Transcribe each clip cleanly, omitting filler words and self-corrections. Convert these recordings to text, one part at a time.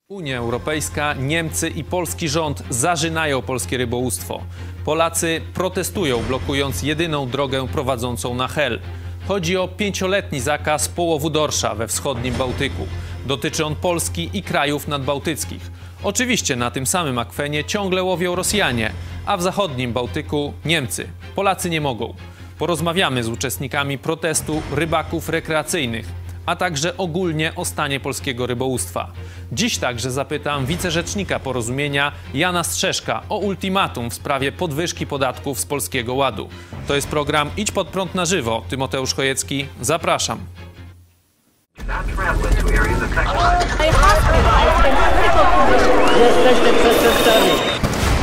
Unia Europejska, Niemcy i polski rząd zażynają polskie rybołówstwo. Polacy protestują, blokując jedyną drogę prowadzącą na Hel. Chodzi o 5-letni zakaz połowu dorsza we wschodnim Bałtyku. Dotyczy on Polski i krajów nadbałtyckich. Oczywiście na tym samym akwenie ciągle łowią Rosjanie, a w zachodnim Bałtyku Niemcy. Polacy nie mogą. Porozmawiamy z uczestnikami protestu rybaków rekreacyjnych, a także ogólnie o stanie polskiego rybołówstwa. Dziś także zapytam wicerzecznika Porozumienia Jana Strzeszka o ultimatum w sprawie podwyżki podatków z Polskiego Ładu. To jest program Idź pod prąd na żywo. Tymoteusz Chojecki, zapraszam. Jesteście przestępcami.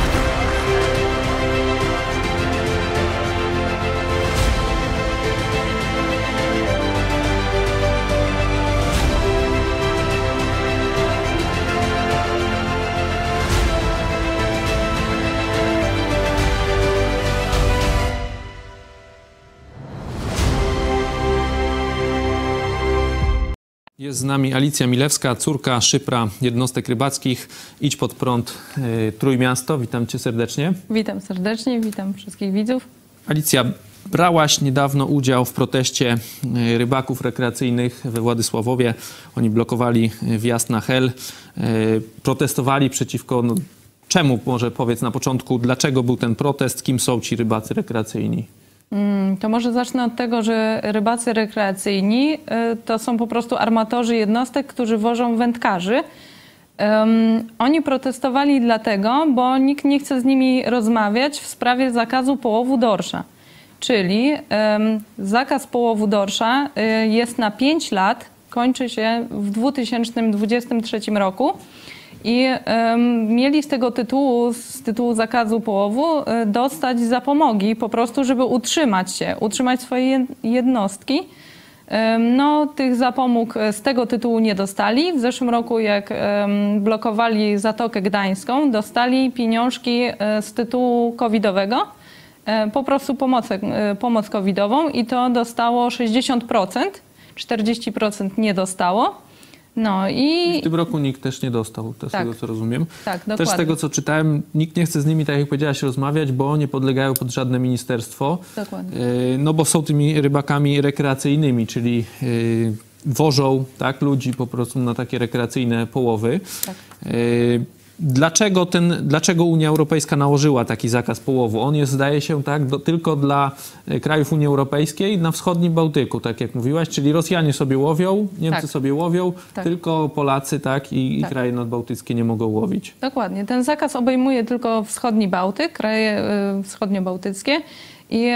Jest z nami Alicja Milewska, córka szypra jednostek rybackich. Idź pod prąd Trójmiasto. Witam cię serdecznie. Witam serdecznie, witam wszystkich widzów. Alicja, brałaś niedawno udział w proteście rybaków rekreacyjnych we Władysławowie. Oni blokowali wjazd na Hel. Protestowali przeciwko... czemu, może powiedz na początku, dlaczego był ten protest? Kim są ci rybacy rekreacyjni? To może zacznę od tego, że rybacy rekreacyjni to są po prostu armatorzy jednostek, którzy wożą wędkarzy. Oni protestowali dlatego, bo nikt nie chce z nimi rozmawiać w sprawie zakazu połowu dorsza. Czyli zakaz połowu dorsza jest na 5 lat, kończy się w 2023 roku. I mieli z tego tytułu, z tytułu zakazu połowu, dostać zapomogi po prostu, żeby utrzymać swoje jednostki. No, tych zapomóg z tego tytułu nie dostali. W zeszłym roku, jak blokowali Zatokę Gdańską, dostali pieniążki z tytułu covidowego, po prostu pomoc covidową i to dostało 60%, 40% nie dostało. No i w tym roku nikt też nie dostał, z tego co rozumiem. Tak, dokładnie. Też z tego co czytałem, nikt nie chce z nimi, tak jak powiedziałaś, rozmawiać, bo nie podlegają pod żadne ministerstwo. Dokładnie. No bo są tymi rybakami rekreacyjnymi, czyli wożą ludzi po prostu na takie rekreacyjne połowy. Tak. Dlaczego Unia Europejska nałożyła taki zakaz połowu? On jest, zdaje się, tylko dla krajów Unii Europejskiej na wschodnim Bałtyku, tak jak mówiłaś, czyli Rosjanie sobie łowią, Niemcy sobie łowią, tylko Polacy i kraje nadbałtyckie nie mogą łowić. Dokładnie. Ten zakaz obejmuje tylko wschodni Bałtyk, kraje wschodniobałtyckie i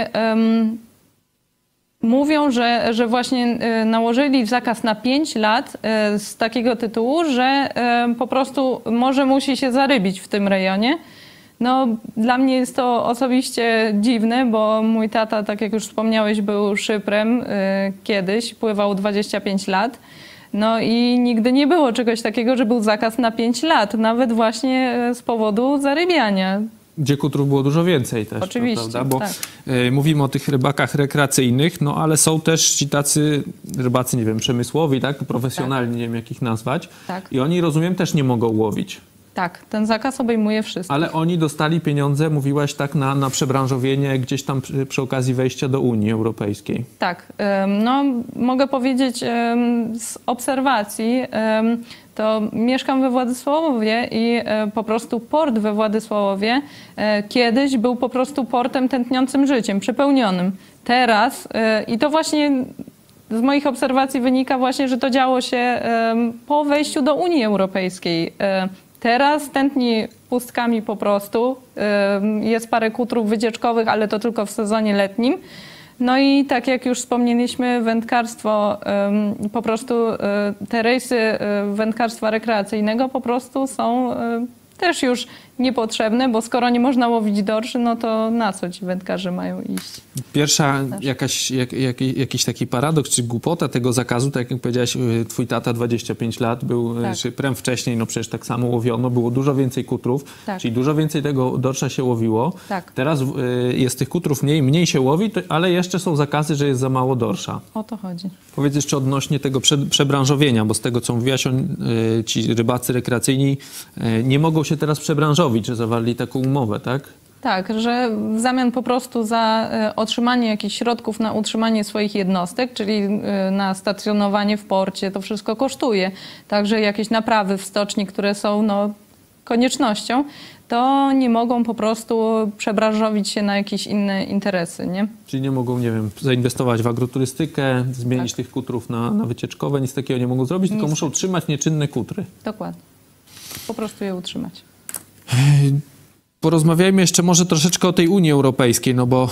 mówią, że właśnie nałożyli zakaz na 5 lat z takiego tytułu, że po prostu morze musi się zarybić w tym rejonie. No, dla mnie jest to osobiście dziwne, bo mój tata, tak jak już wspomniałeś, był szyprem kiedyś, pływał 25 lat. No i nigdy nie było czegoś takiego, że był zakaz na 5 lat, nawet właśnie z powodu zarybiania. Gdzie kutrów było dużo więcej też. Oczywiście, prawda? Bo mówimy o tych rybakach rekreacyjnych, no ale są też ci tacy rybacy, nie wiem, przemysłowi, profesjonalni, nie wiem jak ich nazwać. I oni, rozumiem, też nie mogą łowić. Tak, ten zakaz obejmuje wszystko. Ale oni dostali pieniądze, mówiłaś na przebranżowienie gdzieś tam przy okazji wejścia do Unii Europejskiej. Tak, no mogę powiedzieć z obserwacji, to mieszkam we Władysławowie i po prostu port we Władysławowie kiedyś był po prostu portem tętniącym życiem, przepełnionym. Teraz, i to właśnie z moich obserwacji wynika właśnie, że to działo się po wejściu do Unii Europejskiej. Teraz tętni pustkami po prostu. Jest parę kutrów wycieczkowych, ale to tylko w sezonie letnim. No i tak jak już wspomnieliśmy, wędkarstwo, po prostu te rejsy wędkarstwa rekreacyjnego po prostu są też już niepotrzebne, bo skoro nie można łowić dorszy, no to na co ci wędkarze mają iść? Pierwsza jakiś taki paradoks czy głupota tego zakazu, tak jak powiedziałaś, twój tata 25 lat był, czy prem wcześniej, no przecież tak samo łowiono, było dużo więcej kutrów, czyli dużo więcej tego dorsza się łowiło. Teraz jest tych kutrów mniej się łowi, ale jeszcze są zakazy, że jest za mało dorsza. O to chodzi. Powiedz jeszcze odnośnie tego przebranżowienia, bo z tego, co mówiłaś, ci rybacy rekreacyjni nie mogą się teraz przebranżowić, że zawarli taką umowę, tak? Tak, że w zamian po prostu za otrzymanie jakichś środków na utrzymanie swoich jednostek, czyli na stacjonowanie w porcie, to wszystko kosztuje. Także jakieś naprawy w stoczni, które są koniecznością, to nie mogą po prostu przebranżowić się na jakieś inne interesy, nie? Czyli nie mogą, nie wiem, zainwestować w agroturystykę, zmienić tych kutrów na wycieczkowe, nic takiego nie mogą zrobić, tylko muszą trzymać nieczynne kutry. Dokładnie. Po prostu je utrzymać. Porozmawiajmy jeszcze może troszeczkę o tej Unii Europejskiej, no bo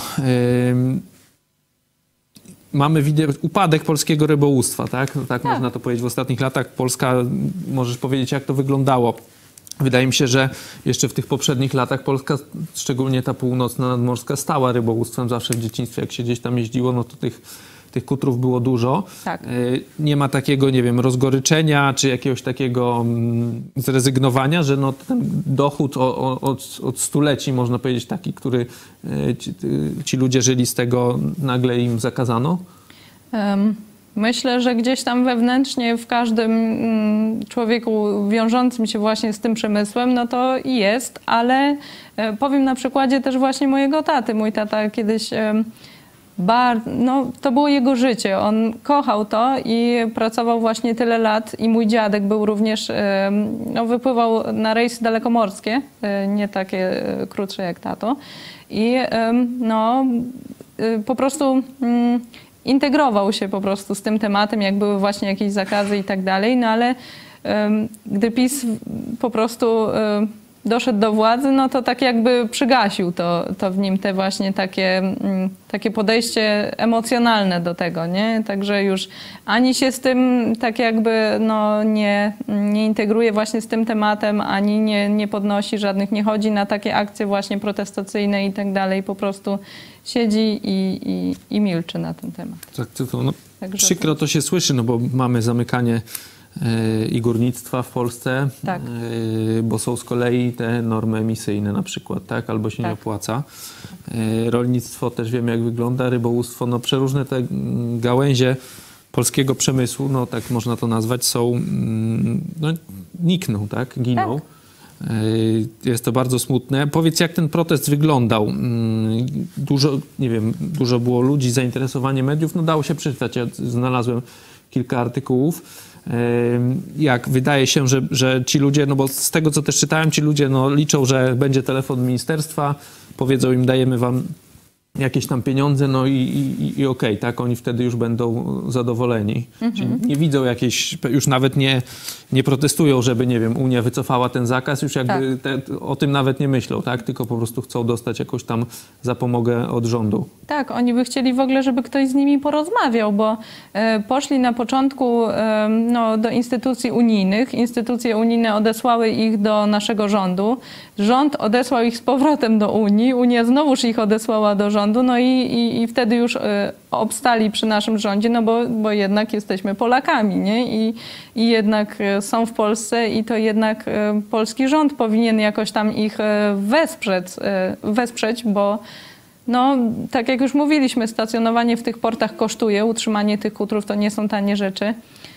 mamy upadek polskiego rybołówstwa, tak? No tak można to powiedzieć w ostatnich latach. Polska, możesz powiedzieć, jak to wyglądało. Wydaje mi się, że jeszcze w tych poprzednich latach Polska, szczególnie ta północna nadmorska, stała rybołówstwem. Zawsze w dzieciństwie, jak się gdzieś tam jeździło, no to tych kutrów było dużo. Tak. Nie ma takiego, nie wiem, rozgoryczenia czy jakiegoś takiego zrezygnowania, że no ten dochód od stuleci, można powiedzieć, taki, który ci ludzie żyli z tego, nagle im zakazano? Myślę, że gdzieś tam wewnętrznie w każdym człowieku wiążącym się właśnie z tym przemysłem, no to jest, ale powiem na przykładzie też właśnie mojego taty. Mój tata kiedyś... to było jego życie. On kochał to i pracował właśnie tyle lat. I mój dziadek był również, wypływał na rejsy dalekomorskie, nie takie krótsze jak tato. I po prostu integrował się po prostu z tym tematem, jak były właśnie jakieś zakazy i tak dalej. No ale gdy PiS po prostu doszedł do władzy, no to tak jakby przygasił to w nim te właśnie takie podejście emocjonalne do tego, nie? Także już ani się z tym tak jakby nie integruje właśnie z tym tematem, ani nie podnosi żadnych, nie chodzi na takie akcje właśnie protestacyjne i tak dalej. Po prostu siedzi i milczy na ten temat. Tak, tylko przykro to się słyszy, no bo mamy zamykanie i górnictwa w Polsce, bo są z kolei te normy emisyjne na przykład, tak? Albo się nie opłaca. Rolnictwo też wiemy, jak wygląda, rybołówstwo, no przeróżne te gałęzie polskiego przemysłu, no tak można to nazwać, są, nikną, tak? Giną. Tak. Jest to bardzo smutne. Powiedz, jak ten protest wyglądał? Dużo było ludzi, zainteresowanie mediów, no dało się przeczytać. Ja znalazłem kilka artykułów. Jak wydaje się, że ci ludzie, no bo z tego, co też czytałem, ci ludzie liczą, że będzie telefon ministerstwa, powiedzą im, dajemy wam jakieś tam pieniądze, no i okej, tak, oni wtedy już będą zadowoleni. Czyli nie widzą jakiejś, już nawet nie protestują, żeby, nie wiem, Unia wycofała ten zakaz, już jakby o tym nawet nie myślą, tak, tylko po prostu chcą dostać jakąś tam zapomogę od rządu. Tak, oni by chcieli w ogóle, żeby ktoś z nimi porozmawiał, bo poszli na początku do instytucji unijnych, instytucje unijne odesłały ich do naszego rządu, rząd odesłał ich z powrotem do Unii, Unia znowuż ich odesłała do rządu, no i wtedy już obstali przy naszym rządzie, no bo jednak jesteśmy Polakami, nie? I jednak są w Polsce i to jednak polski rząd powinien jakoś tam ich wesprzeć, bo tak jak już mówiliśmy, stacjonowanie w tych portach kosztuje, utrzymanie tych kutrów to nie są tanie rzeczy.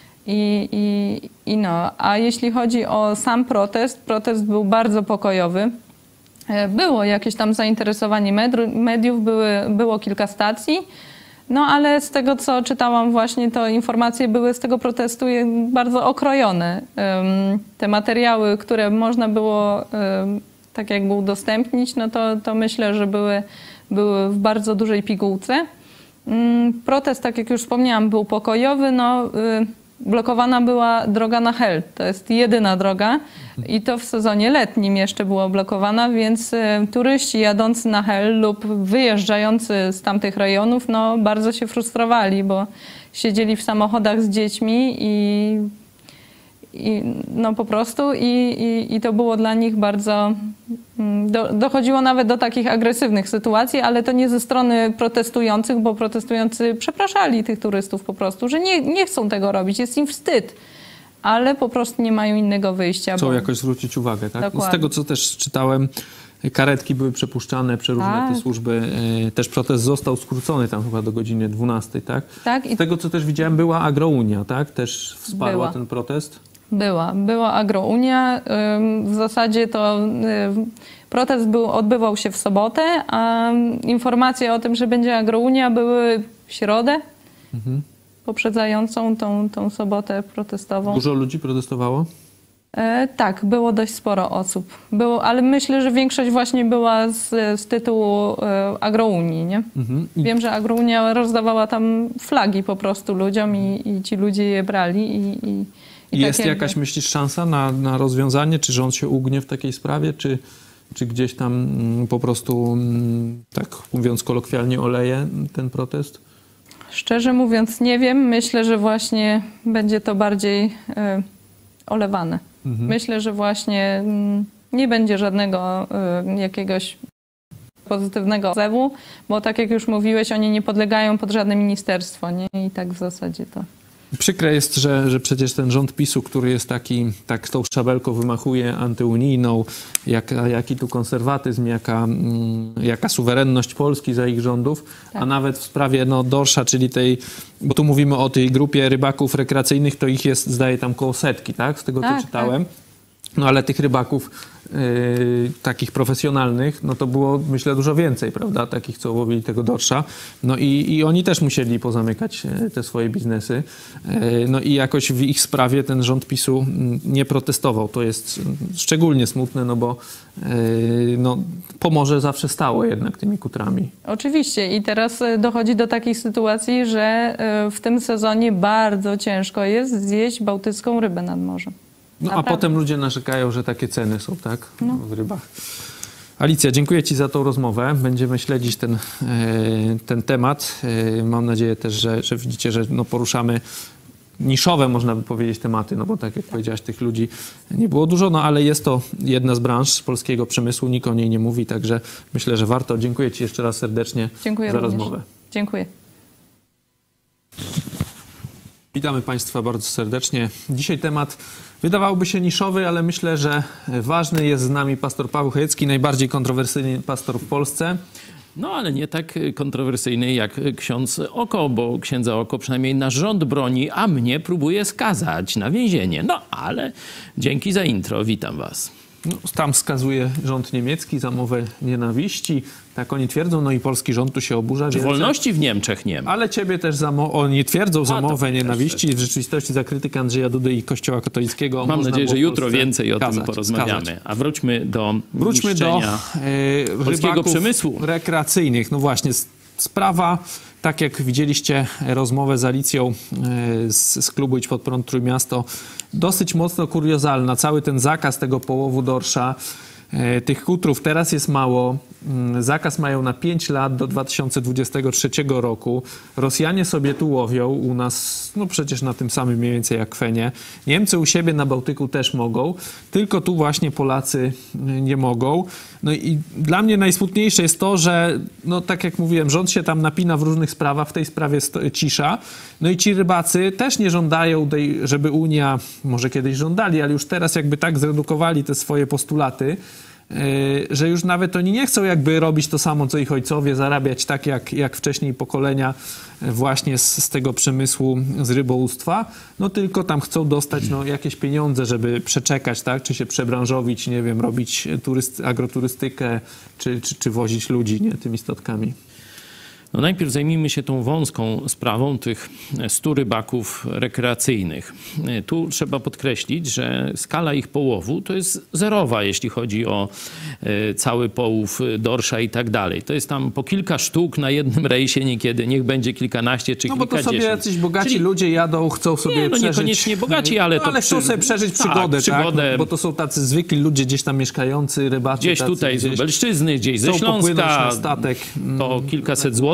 A jeśli chodzi o sam protest był bardzo pokojowy. Było jakieś tam zainteresowanie mediów, było kilka stacji, ale z tego, co czytałam właśnie, to informacje były z tego protestu bardzo okrojone. Te materiały, które można było tak jakby udostępnić, to myślę, że były w bardzo dużej pigułce. Protest, tak jak już wspomniałam, był pokojowy, blokowana była droga na Hel. To jest jedyna droga i to w sezonie letnim jeszcze była blokowana, więc turyści jadący na Hel lub wyjeżdżający z tamtych rejonów bardzo się frustrowali, bo siedzieli w samochodach z dziećmi no po prostu i to było dla nich bardzo... Dochodziło nawet do takich agresywnych sytuacji, ale to nie ze strony protestujących, bo protestujący przepraszali tych turystów po prostu, że nie chcą tego robić, jest im wstyd, ale po prostu nie mają innego wyjścia. Chcą jakoś zwrócić uwagę, tak? Dokładnie. Z tego, co też czytałem, karetki były przepuszczane, przeróżne te służby. Też protest został skrócony tam chyba do godziny 12, tak? Tak. Z tego, co też widziałem, była Agrounia, tak? Też wsparła ten protest? Była Agrounia. W zasadzie to protest odbywał się w sobotę, a informacje o tym, że będzie Agrounia, były w środę poprzedzającą tą sobotę protestową. Dużo ludzi protestowało? Tak, było dość sporo osób. Ale myślę, że większość właśnie była z tytułu Agrounii, nie? Wiem, że Agrounia rozdawała tam flagi po prostu ludziom i ci ludzie je brali. I jest tak jakaś, myślisz, szansa na rozwiązanie? Czy rząd się ugnie w takiej sprawie? Czy gdzieś tam po prostu, tak mówiąc kolokwialnie, oleje ten protest? Szczerze mówiąc nie wiem. Myślę, że właśnie będzie to bardziej olewane. Myślę, że właśnie nie będzie żadnego jakiegoś pozytywnego odzewu, bo tak jak już mówiłeś, oni nie podlegają pod żadne ministerstwo, nie? I tak w zasadzie to... Przykre jest, że przecież ten rząd PiS-u, który jest tak tą szabelką wymachuje antyunijną, jaki tu konserwatyzm, jaka suwerenność Polski za ich rządów, tak. A nawet w sprawie dorsza, czyli bo tu mówimy o tej grupie rybaków rekreacyjnych, to ich jest, zdaje, tam koło 100, tak? Z tego, co czytałem. Tak. No ale tych rybaków takich profesjonalnych, no to było, myślę, dużo więcej, prawda? Takich, co łowili tego dorsza. No i oni też musieli pozamykać te swoje biznesy. No i jakoś w ich sprawie ten rząd PiS-u nie protestował. To jest szczególnie smutne, no bo Pomorze zawsze stało jednak tymi kutrami. Oczywiście i teraz dochodzi do takiej sytuacji, że w tym sezonie bardzo ciężko jest zjeść bałtycką rybę nad morzem. No a potem ludzie narzekają, że takie ceny są, tak? No. W rybach. Alicja, dziękuję Ci za tą rozmowę. Będziemy śledzić ten temat. Mam nadzieję też, że widzicie, że poruszamy niszowe, można by powiedzieć, tematy, no bo tak jak powiedziałaś, tych ludzi nie było dużo, ale jest to jedna z branż polskiego przemysłu, nikt o niej nie mówi, także myślę, że warto. Dziękuję Ci jeszcze raz serdecznie za rozmowę. Dziękuję. Witamy Państwa bardzo serdecznie. Dzisiaj temat wydawałoby się niszowy, ale myślę, że ważny. Jest z nami pastor Paweł Chojecki, najbardziej kontrowersyjny pastor w Polsce. No, ale nie tak kontrowersyjny jak ksiądz Oko, bo księdza Oko przynajmniej nasz rząd broni, a mnie próbuje skazać na więzienie. No, ale dzięki za intro. Witam Was. No, tam skazuje rząd niemiecki za mowę nienawiści. Tak oni twierdzą, no i polski rząd tu się oburza. Wolności w Niemczech nie ma. Ale ciebie też oni twierdzą za mowę nienawiści. W rzeczywistości za krytykę Andrzeja Dudy i Kościoła katolickiego. Mam nadzieję, że jutro więcej o tym porozmawiamy. A wróćmy do polskiego przemysłu rekreacyjnych. No właśnie, sprawa, tak jak widzieliście rozmowę z Alicją z klubu Idź Pod Prąd Trójmiasto, dosyć mocno kuriozalna. Cały ten zakaz tego połowu dorsza, tych kutrów teraz jest mało. Zakaz mają na 5 lat do 2023 roku. Rosjanie sobie tu łowią, u nas no przecież na tym samym mniej więcej jak Kwenie. Niemcy u siebie na Bałtyku też mogą, tylko tu właśnie Polacy nie mogą. No i dla mnie najsmutniejsze jest to, że no tak jak mówiłem, rząd się tam napina w różnych sprawach, w tej sprawie cisza. No i ci rybacy też nie żądają, żeby Unia, może kiedyś żądali, ale już teraz jakby tak zredukowali te swoje postulaty, że już nawet oni nie chcą jakby robić to samo, co ich ojcowie, zarabiać tak jak wcześniej pokolenia właśnie z tego przemysłu, z rybołówstwa, no tylko tam chcą dostać jakieś pieniądze, żeby przeczekać, tak, czy się przebranżowić, nie wiem, robić agroturystykę, czy wozić ludzi, nie, tymi statkami. No najpierw zajmijmy się tą wąską sprawą tych 100 rybaków rekreacyjnych. Tu trzeba podkreślić, że skala ich połowu to jest zerowa, jeśli chodzi o cały połów dorsza i tak dalej. To jest tam po kilka sztuk na jednym rejsie niekiedy, niech będzie kilkanaście czy kilkadziesiąt. No bo to sobie jacyś bogaci ludzie jadą, chcą sobie przeżyć... niekoniecznie bogaci, ale to... Ale chcą sobie przeżyć przygodę, tak? Bo to są tacy zwykli ludzie gdzieś tam mieszkający, rybacy. Gdzieś tutaj z Lubelszczyzny, gdzieś ze Śląska, na statek. To kilkaset złotych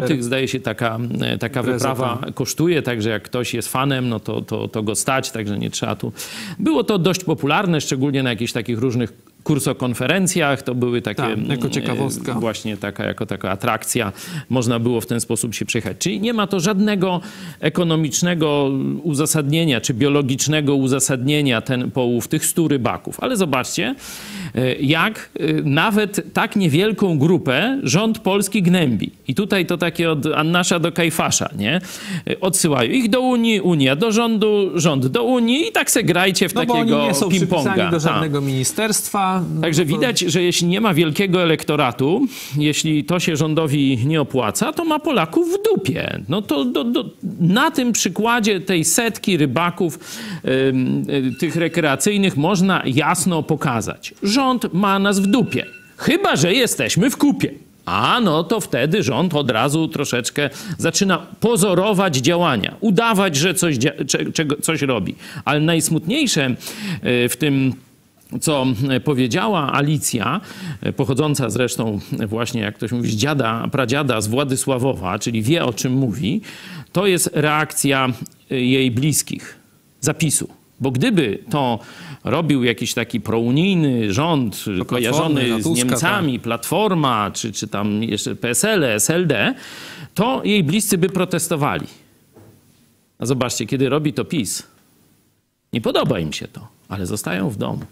złotych, zdaje się, taka wyprawa kosztuje, także jak ktoś jest fanem, no to go stać, także nie trzeba tu... Było to dość popularne, szczególnie na jakichś takich różnych kursokonferencjach, to były takie... jako ciekawostka. Właśnie jako taka atrakcja. Można było w ten sposób się przejechać. Czyli nie ma to żadnego ekonomicznego uzasadnienia, czy biologicznego uzasadnienia ten połów tych 100 rybaków. Ale zobaczcie, jak nawet tak niewielką grupę rząd polski gnębi. I tutaj to takie od Annasza do Kajfasza, nie? Odsyłają ich do Unii, Unia do rządu, rząd do Unii i tak se grajcie w takiego ping-ponga. Bo oni nie są przypisani do żadnego ministerstwa. Także widać, że jeśli nie ma wielkiego elektoratu, jeśli to się rządowi nie opłaca, to ma Polaków w dupie. No to na tym przykładzie tej setki rybaków tych rekreacyjnych można jasno pokazać. Rząd ma nas w dupie. Chyba że jesteśmy w kupie. A no to wtedy rząd od razu troszeczkę zaczyna pozorować działania, udawać, że coś robi. Ale najsmutniejsze w tym, co powiedziała Alicja, pochodząca zresztą właśnie, jak ktoś mówi, z dziada, pradziada, z Władysławowa, czyli wie, o czym mówi, to jest reakcja jej bliskich, zapisu. Bo gdyby to robił jakiś taki prounijny rząd kojarzony z Niemcami, Platforma, czy tam jeszcze PSL, SLD, to jej bliscy by protestowali. A zobaczcie, kiedy robi to PiS, nie podoba im się to, ale zostają w domu.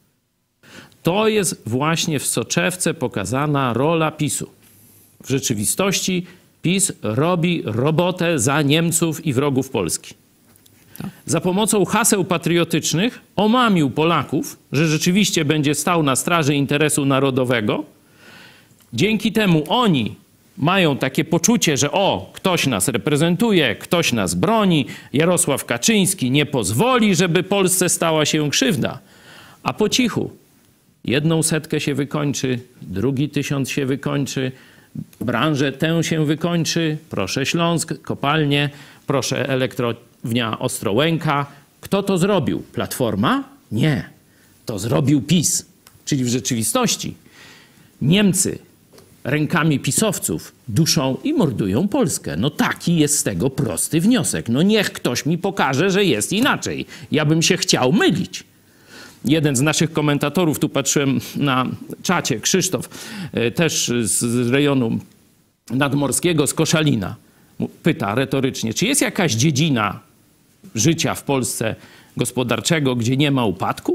To jest właśnie w soczewce pokazana rola PiS-u. W rzeczywistości PiS robi robotę za Niemców i wrogów Polski. Za pomocą haseł patriotycznych omamił Polaków, że rzeczywiście będzie stał na straży interesu narodowego. Dzięki temu oni mają takie poczucie, że ktoś nas reprezentuje, ktoś nas broni, Jarosław Kaczyński nie pozwoli, żeby Polsce stała się krzywda. A po cichu 100 się wykończy, 2000 się wykończy, branżę tę się wykończy, proszę Śląsk, kopalnie, proszę elektrownia Ostrołęka. Kto to zrobił? Platforma? Nie. To zrobił PiS. Czyli w rzeczywistości Niemcy rękami pisowców duszą i mordują Polskę. No taki jest z tego prosty wniosek. No niech ktoś mi pokaże, że jest inaczej. Ja bym się chciał mylić. Jeden z naszych komentatorów, tu patrzyłem na czacie, Krzysztof, też z rejonu nadmorskiego, z Koszalina, pyta retorycznie, czy jest jakaś dziedzina życia w Polsce gospodarczego, gdzie nie ma upadku?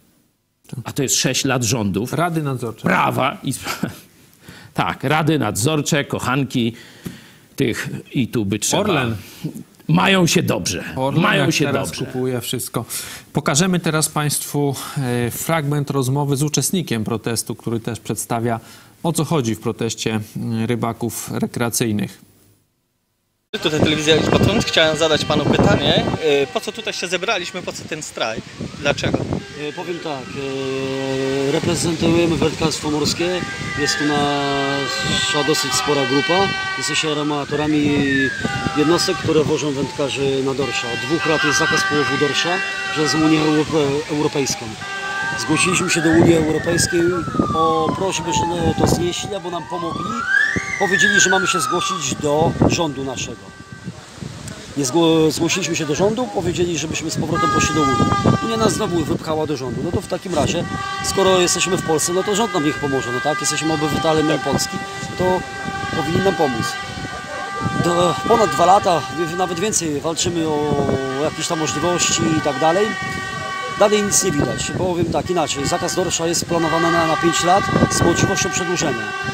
A to jest 6 lat rządów. Rady nadzorcze. Prawa i... Tak, rady nadzorcze, kochanki tych i tu by trzeba... Orlen. Mają się dobrze. Orlen, mają się teraz dobrze. Kupuje wszystko. Pokażemy teraz Państwu fragment rozmowy z uczestnikiem protestu, który też przedstawia, o co chodzi w proteście rybaków rekreacyjnych. Tutaj telewizja Idź Pod Prąd. Chciałem zadać panu pytanie, po co tutaj się zebraliśmy, po co ten strajk? Dlaczego? Powiem tak, reprezentujemy wędkarstwo morskie, jest tu nasza dosyć spora grupa, jesteśmy armatorami jednostek, które wożą wędkarzy na dorsza. Od 2 lat jest zakaz połowu dorsza przez Unię Europejską. Zgłosiliśmy się do Unii Europejskiej o prośbę, że to znieśli, bo nam pomogli. Powiedzieli, że mamy się zgłosić do rządu naszego. Zgłosiliśmy się do rządu, powiedzieli, żebyśmy z powrotem poszli do Unii. Unia nas znowu wypchała do rządu. No to w takim razie, skoro jesteśmy w Polsce, no to rząd nam niech pomoże, no tak? Jesteśmy obywatelem Polski, to powinien nam pomóc. Ponad 2 lata, nawet więcej, walczymy o jakieś tam możliwości i tak dalej. Dalej nic nie widać. Powiem tak, inaczej. Zakaz dorsza jest planowany na 5 lat z możliwością przedłużenia.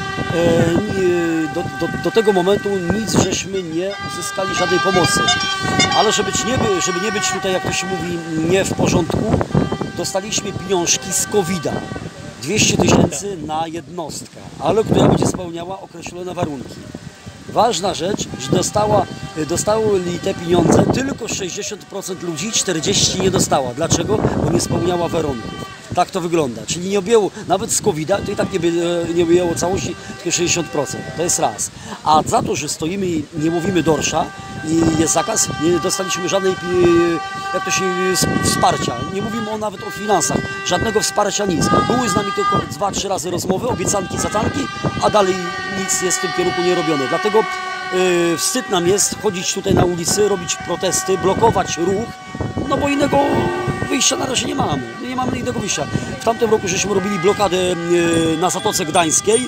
Do tego momentu nic żeśmy nie uzyskali, żadnej pomocy. Ale żeby nie być tutaj, jak to się mówi, nie w porządku, dostaliśmy pieniążki z COVID-a. 200 000 na jednostkę, ale która będzie spełniała określone warunki. Ważna rzecz, że dostały te pieniądze tylko 60% ludzi, 40% nie dostała. Dlaczego? Bo nie spełniała warunków. Tak to wygląda. Czyli nie objęło, nawet z COVID-a, to i tak nie objęło całości, tylko 60%. To jest raz. A za to, że stoimy i nie mówimy dorsza i jest zakaz, nie dostaliśmy żadnej, jak to się, wsparcia. Nie mówimy nawet o finansach. Żadnego wsparcia, nic. Były z nami tylko 2-3 razy rozmowy, obiecanki, zacanki, a dalej nic jest w tym kierunku nie robione. Dlatego Wstyd nam jest chodzić tutaj na ulicy, robić protesty, blokować ruch, no bo innego wyjścia na razie nie mamy. Nie mamy innego wyjścia. W tamtym roku żeśmy robili blokadę na Zatoce Gdańskiej,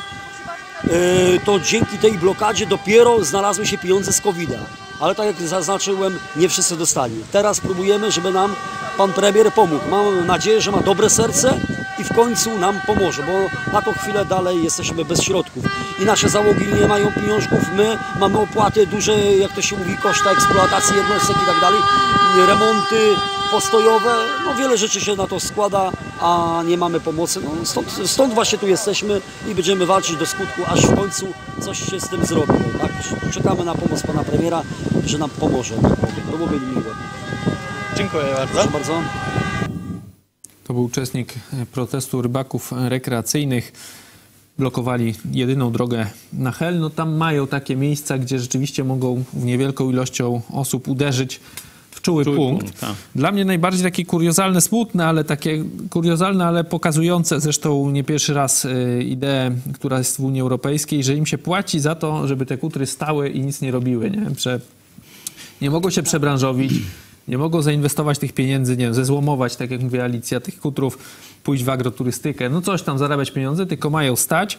to dzięki tej blokadzie dopiero znalazły się pieniądze z COVID-a. Ale tak jak zaznaczyłem, nie wszyscy dostali. Teraz próbujemy, żeby nam pan premier pomógł. Mam nadzieję, że ma dobre serce i w końcu nam pomoże, bo na tą chwilę dalej jesteśmy bez środków. I nasze załogi nie mają pieniążków, my mamy opłaty duże, jak to się mówi, koszta eksploatacji jednostek i tak dalej, remonty postojowe, no wiele rzeczy się na to składa, a nie mamy pomocy. No, stąd właśnie tu jesteśmy i będziemy walczyć do skutku, aż w końcu coś się z tym zrobi. No, tak? Czekamy na pomoc pana premiera, że nam pomoże. Tak powiem. To byłoby miłe. Dziękuję bardzo. Proszę bardzo. To był uczestnik protestu rybaków rekreacyjnych. Blokowali jedyną drogę na Hel. No tam mają takie miejsca, gdzie rzeczywiście mogą niewielką ilością osób uderzyć w czuły punkt. Tak. Dla mnie najbardziej takie kuriozalne, smutne, ale takie kuriozalne, ale pokazujące zresztą nie pierwszy raz ideę, która jest w Unii Europejskiej, że im się płaci za to, żeby te kutry stały i nic nie robiły, nie? Że nie mogą się przebranżowić, nie mogą zainwestować tych pieniędzy, nie wiem, zezłomować, tak jak mówiła Alicja, tych kutrów, pójść w agroturystykę, no coś tam zarabiać pieniądze, tylko mają stać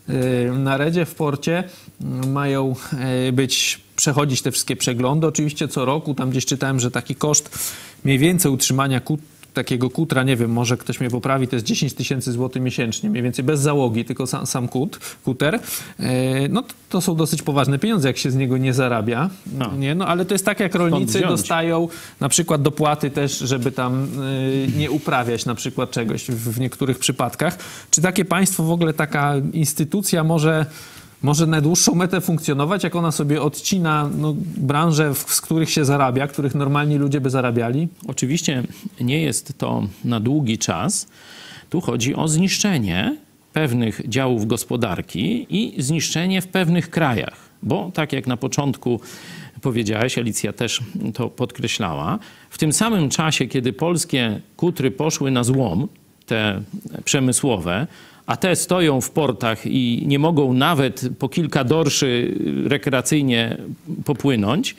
na redzie, w porcie, mają przechodzić te wszystkie przeglądy, oczywiście co roku, tam gdzieś czytałem, że taki koszt mniej więcej utrzymania takiego kutra, nie wiem, może ktoś mnie poprawi, to jest 10 000 złotych miesięcznie, mniej więcej bez załogi, tylko sam kuter. No to są dosyć poważne pieniądze, jak się z niego nie zarabia. Nie? No ale to jest tak, jak rolnicy dostają na przykład dopłaty też, żeby tam nie uprawiać na przykład czegoś w niektórych przypadkach. Czy takie państwo, w ogóle taka instytucja może na dłuższą metę funkcjonować, jak ona sobie odcina branże, z których się zarabia, których normalni ludzie by zarabiali? Oczywiście nie jest to na długi czas. Tu chodzi o zniszczenie pewnych działów gospodarki i zniszczenie w pewnych krajach. Bo tak jak na początku powiedziałaś, Alicja też to podkreślała, w tym samym czasie, kiedy polskie kutry poszły na złom, te przemysłowe, a te stoją w portach i nie mogą nawet po kilka dorszy rekreacyjnie popłynąć,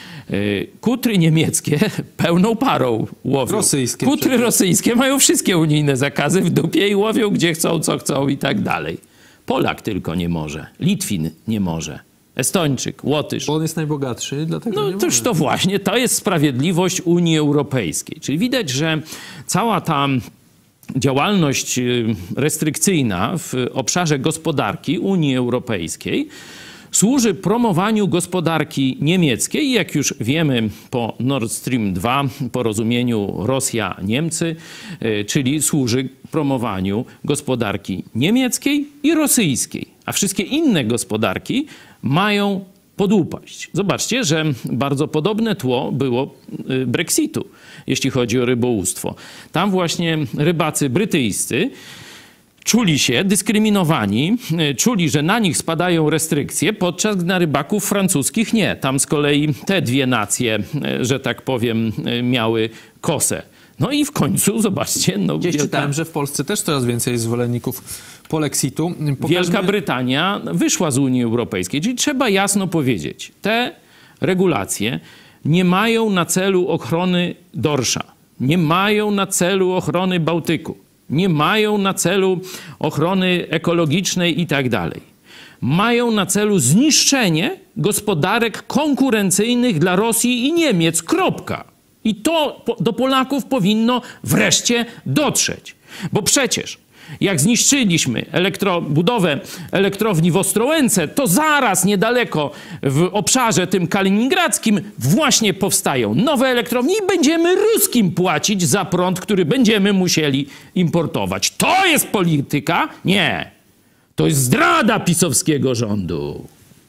kutry niemieckie pełną parą łowią. Rosyjskie. Kutry rosyjskie mają wszystkie unijne zakazy w dupie i łowią gdzie chcą, co chcą i tak dalej. Polak tylko nie może. Litwin nie może. Estończyk, Łotysz. Bo on jest najbogatszy, dlatego nie No toż może. to właśnie, to jest sprawiedliwość Unii Europejskiej. Czyli widać, że cała ta działalność restrykcyjna w obszarze gospodarki Unii Europejskiej służy promowaniu gospodarki niemieckiej. Jak już wiemy po Nord Stream 2, porozumieniu Rosja-Niemcy, czyli służy promowaniu gospodarki niemieckiej i rosyjskiej. A wszystkie inne gospodarki mają podupaść. Zobaczcie, że bardzo podobne tło było Brexitu, jeśli chodzi o rybołówstwo. Tam właśnie rybacy brytyjscy czuli się dyskryminowani, czuli, że na nich spadają restrykcje, podczas gdy na rybaków francuskich nie. Tam z kolei te dwie nacje, że tak powiem, miały kosę. No i w końcu, zobaczcie... Gdzieś czytałem, że w Polsce też coraz więcej jest zwolenników polexitu. Wielka Brytania wyszła z Unii Europejskiej, czyli trzeba jasno powiedzieć, te regulacje nie mają na celu ochrony dorsza, nie mają na celu ochrony Bałtyku, nie mają na celu ochrony ekologicznej i tak dalej. Mają na celu zniszczenie gospodarek konkurencyjnych dla Rosji i Niemiec. Kropka. I to do Polaków powinno wreszcie dotrzeć. Bo przecież jak zniszczyliśmy budowę elektrowni w Ostrołęce, to zaraz niedaleko w obszarze tym kaliningradzkim właśnie powstają nowe elektrownie i będziemy ruskim płacić za prąd, który będziemy musieli importować. To jest polityka? Nie. To jest zdrada pisowskiego rządu.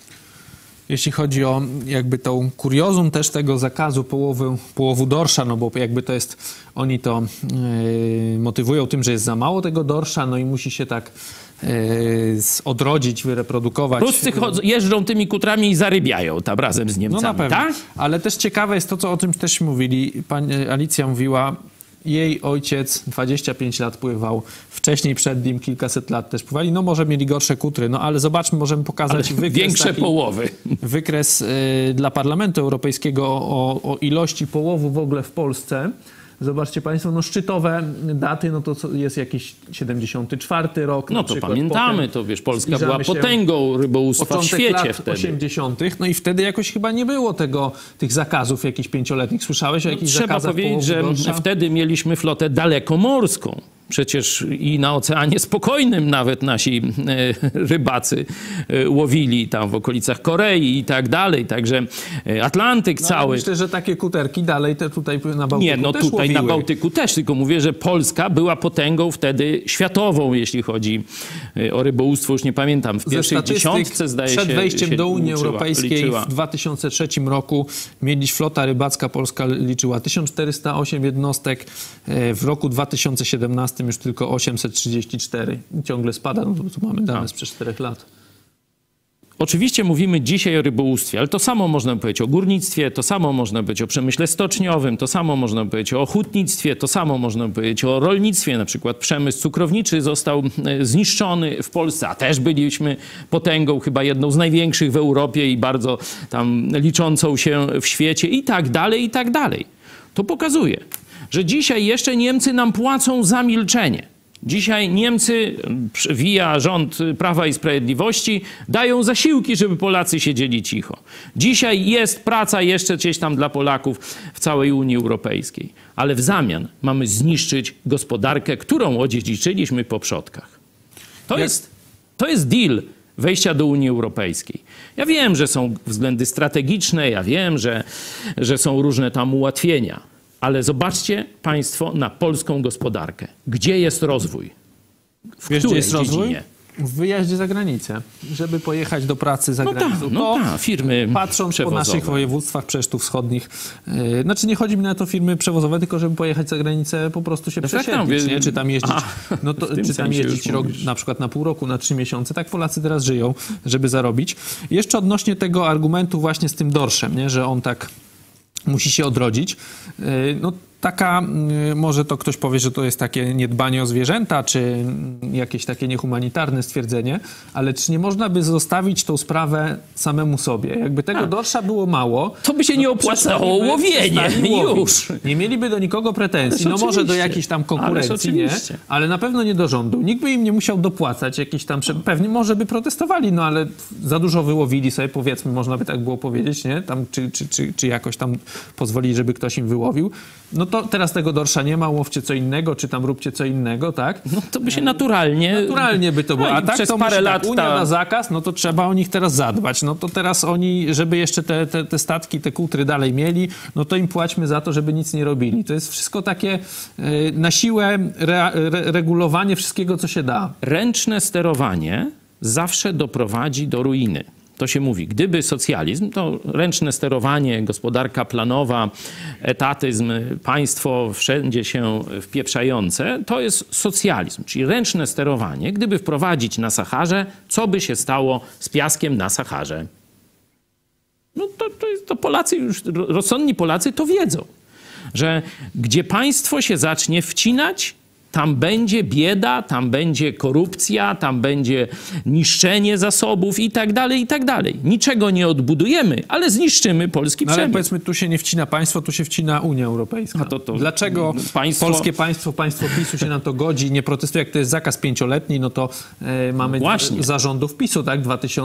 Jeśli chodzi o jakby tą kuriozum też tego zakazu połowu dorsza, no bo jakby to jest, oni to motywują tym, że jest za mało tego dorsza, no i musi się tak odrodzić, wyreprodukować. Ruscy jeżdżą tymi kutrami i zarybiają tam razem z Niemcami, no na pewno. tak? Ale też ciekawe jest to, o czym też mówili, pani Alicja mówiła, Jej ojciec 25 lat pływał, wcześniej przed nim kilkaset lat też pływali. No może mieli gorsze kutry, no ale zobaczmy, możemy pokazać wykres większe połowy. Wykres dla Parlamentu Europejskiego o ilości połowów w ogóle w Polsce. Zobaczcie Państwo, no szczytowe daty, no to jest jakiś 74 rok. No to pamiętamy, to wiesz, Polska była potęgą rybołówstwa w świecie lat wtedy. 80. No i wtedy jakoś chyba nie było tych zakazów jakichś 5-letnich. Słyszałeś o jakichś zakazach? Trzeba powiedzieć, że wtedy mieliśmy flotę dalekomorską. Przecież i na Oceanie Spokojnym nawet nasi rybacy łowili tam w okolicach Korei i tak dalej. Także Atlantyk cały. Myślę, że takie kuterki dalej te tutaj na Bałtyku Nie, no też tutaj łowiły. na Bałtyku też, tylko mówię, że Polska była potęgą wtedy światową, jeśli chodzi o rybołówstwo. Już nie pamiętam, w pierwszej dziesiątce zdaje się. Przed wejściem do Unii liczyła. Europejskiej w 2003 roku flota rybacka polska liczyła 1408 jednostek, w roku 2017 już tylko 834. Ciągle spada, no to tu mamy dane sprzed 4 lat. Oczywiście mówimy dzisiaj o rybołówstwie, ale to samo można powiedzieć o górnictwie, to samo można powiedzieć o przemyśle stoczniowym, to samo można powiedzieć o hutnictwie, to samo można powiedzieć o rolnictwie. Na przykład przemysł cukrowniczy został zniszczony w Polsce, a też byliśmy potęgą, chyba jedną z największych w Europie i bardzo tam liczącą się w świecie i tak dalej, i tak dalej. To pokazuje, że dzisiaj jeszcze Niemcy nam płacą za milczenie. Dzisiaj Niemcy, via rząd Prawa i Sprawiedliwości, dają zasiłki, żeby Polacy siedzieli cicho. Dzisiaj jest praca jeszcze gdzieś tam dla Polaków w całej Unii Europejskiej. Ale w zamian mamy zniszczyć gospodarkę, którą odziedziczyliśmy po przodkach. To jest deal wejścia do Unii Europejskiej. Ja wiem, że są względy strategiczne, ja wiem, że są różne tam ułatwienia. Ale zobaczcie Państwo na polską gospodarkę. Gdzie jest rozwój? Wiesz, gdzie jest rozwój? W wyjeździe za granicę. Żeby pojechać do pracy za granicą. Firmy patrząc przewozowe. po naszych województwach, przecież tu wschodnich. Znaczy nie chodzi mi na to firmy przewozowe, tylko żeby pojechać za granicę, po prostu się przesiedlić, nie? Czy tam jeździć, czy tam jeździć rok, na przykład na pół roku, na 3 miesiące. Tak Polacy teraz żyją, żeby zarobić. Jeszcze odnośnie tego argumentu właśnie z tym dorszem, nie? Że on tak musi się odrodzić. No taka, może to ktoś powie, że to jest takie niedbanie o zwierzęta, czy jakieś takie niehumanitarne stwierdzenie, ale czy nie można by zostawić tą sprawę samemu sobie? Jakby tego dorsza było mało, to by się nie opłacało łowienie. Już. Nie mieliby do nikogo pretensji. No może do jakiejś tam konkurencji, nie? Ale na pewno nie do rządu. Nikt by im nie musiał dopłacać jakiś tam... Pewnie może by protestowali, no ale za dużo wyłowili sobie, powiedzmy, można by tak było powiedzieć, nie? Tam, czy jakoś tam pozwolili, żeby ktoś im wyłowił. No to teraz tego dorsza nie ma, łowcie co innego, czy tam róbcie co innego, tak? No to by się naturalnie by to było. A tak przez to parę lat Unia da zakaz, no to trzeba o nich teraz zadbać. No to teraz oni, żeby jeszcze te statki, te kutry dalej mieli, no to im płaćmy za to, żeby nic nie robili. To jest wszystko takie na siłę regulowanie wszystkiego, co się da. Ręczne sterowanie zawsze doprowadzi do ruiny. To się mówi, gdyby socjalizm, to ręczne sterowanie, gospodarka planowa, etatyzm, państwo wszędzie się wpieprzające, to jest socjalizm, czyli ręczne sterowanie. Gdyby wprowadzić na Saharze, co by się stało z piaskiem na Saharze? No to Polacy, już rozsądni Polacy to wiedzą, że gdzie państwo się zacznie wcinać, tam będzie bieda, tam będzie korupcja, tam będzie niszczenie zasobów i tak dalej, i tak dalej. Niczego nie odbudujemy, ale zniszczymy polski przemysł. Ale powiedzmy, tu się nie wcina państwo, tu się wcina Unia Europejska. Dlaczego polskie państwo PiS-u się na to godzi, nie protestuje? Jak to jest zakaz 5-letni, no to mamy zarządów PiS-u, tak?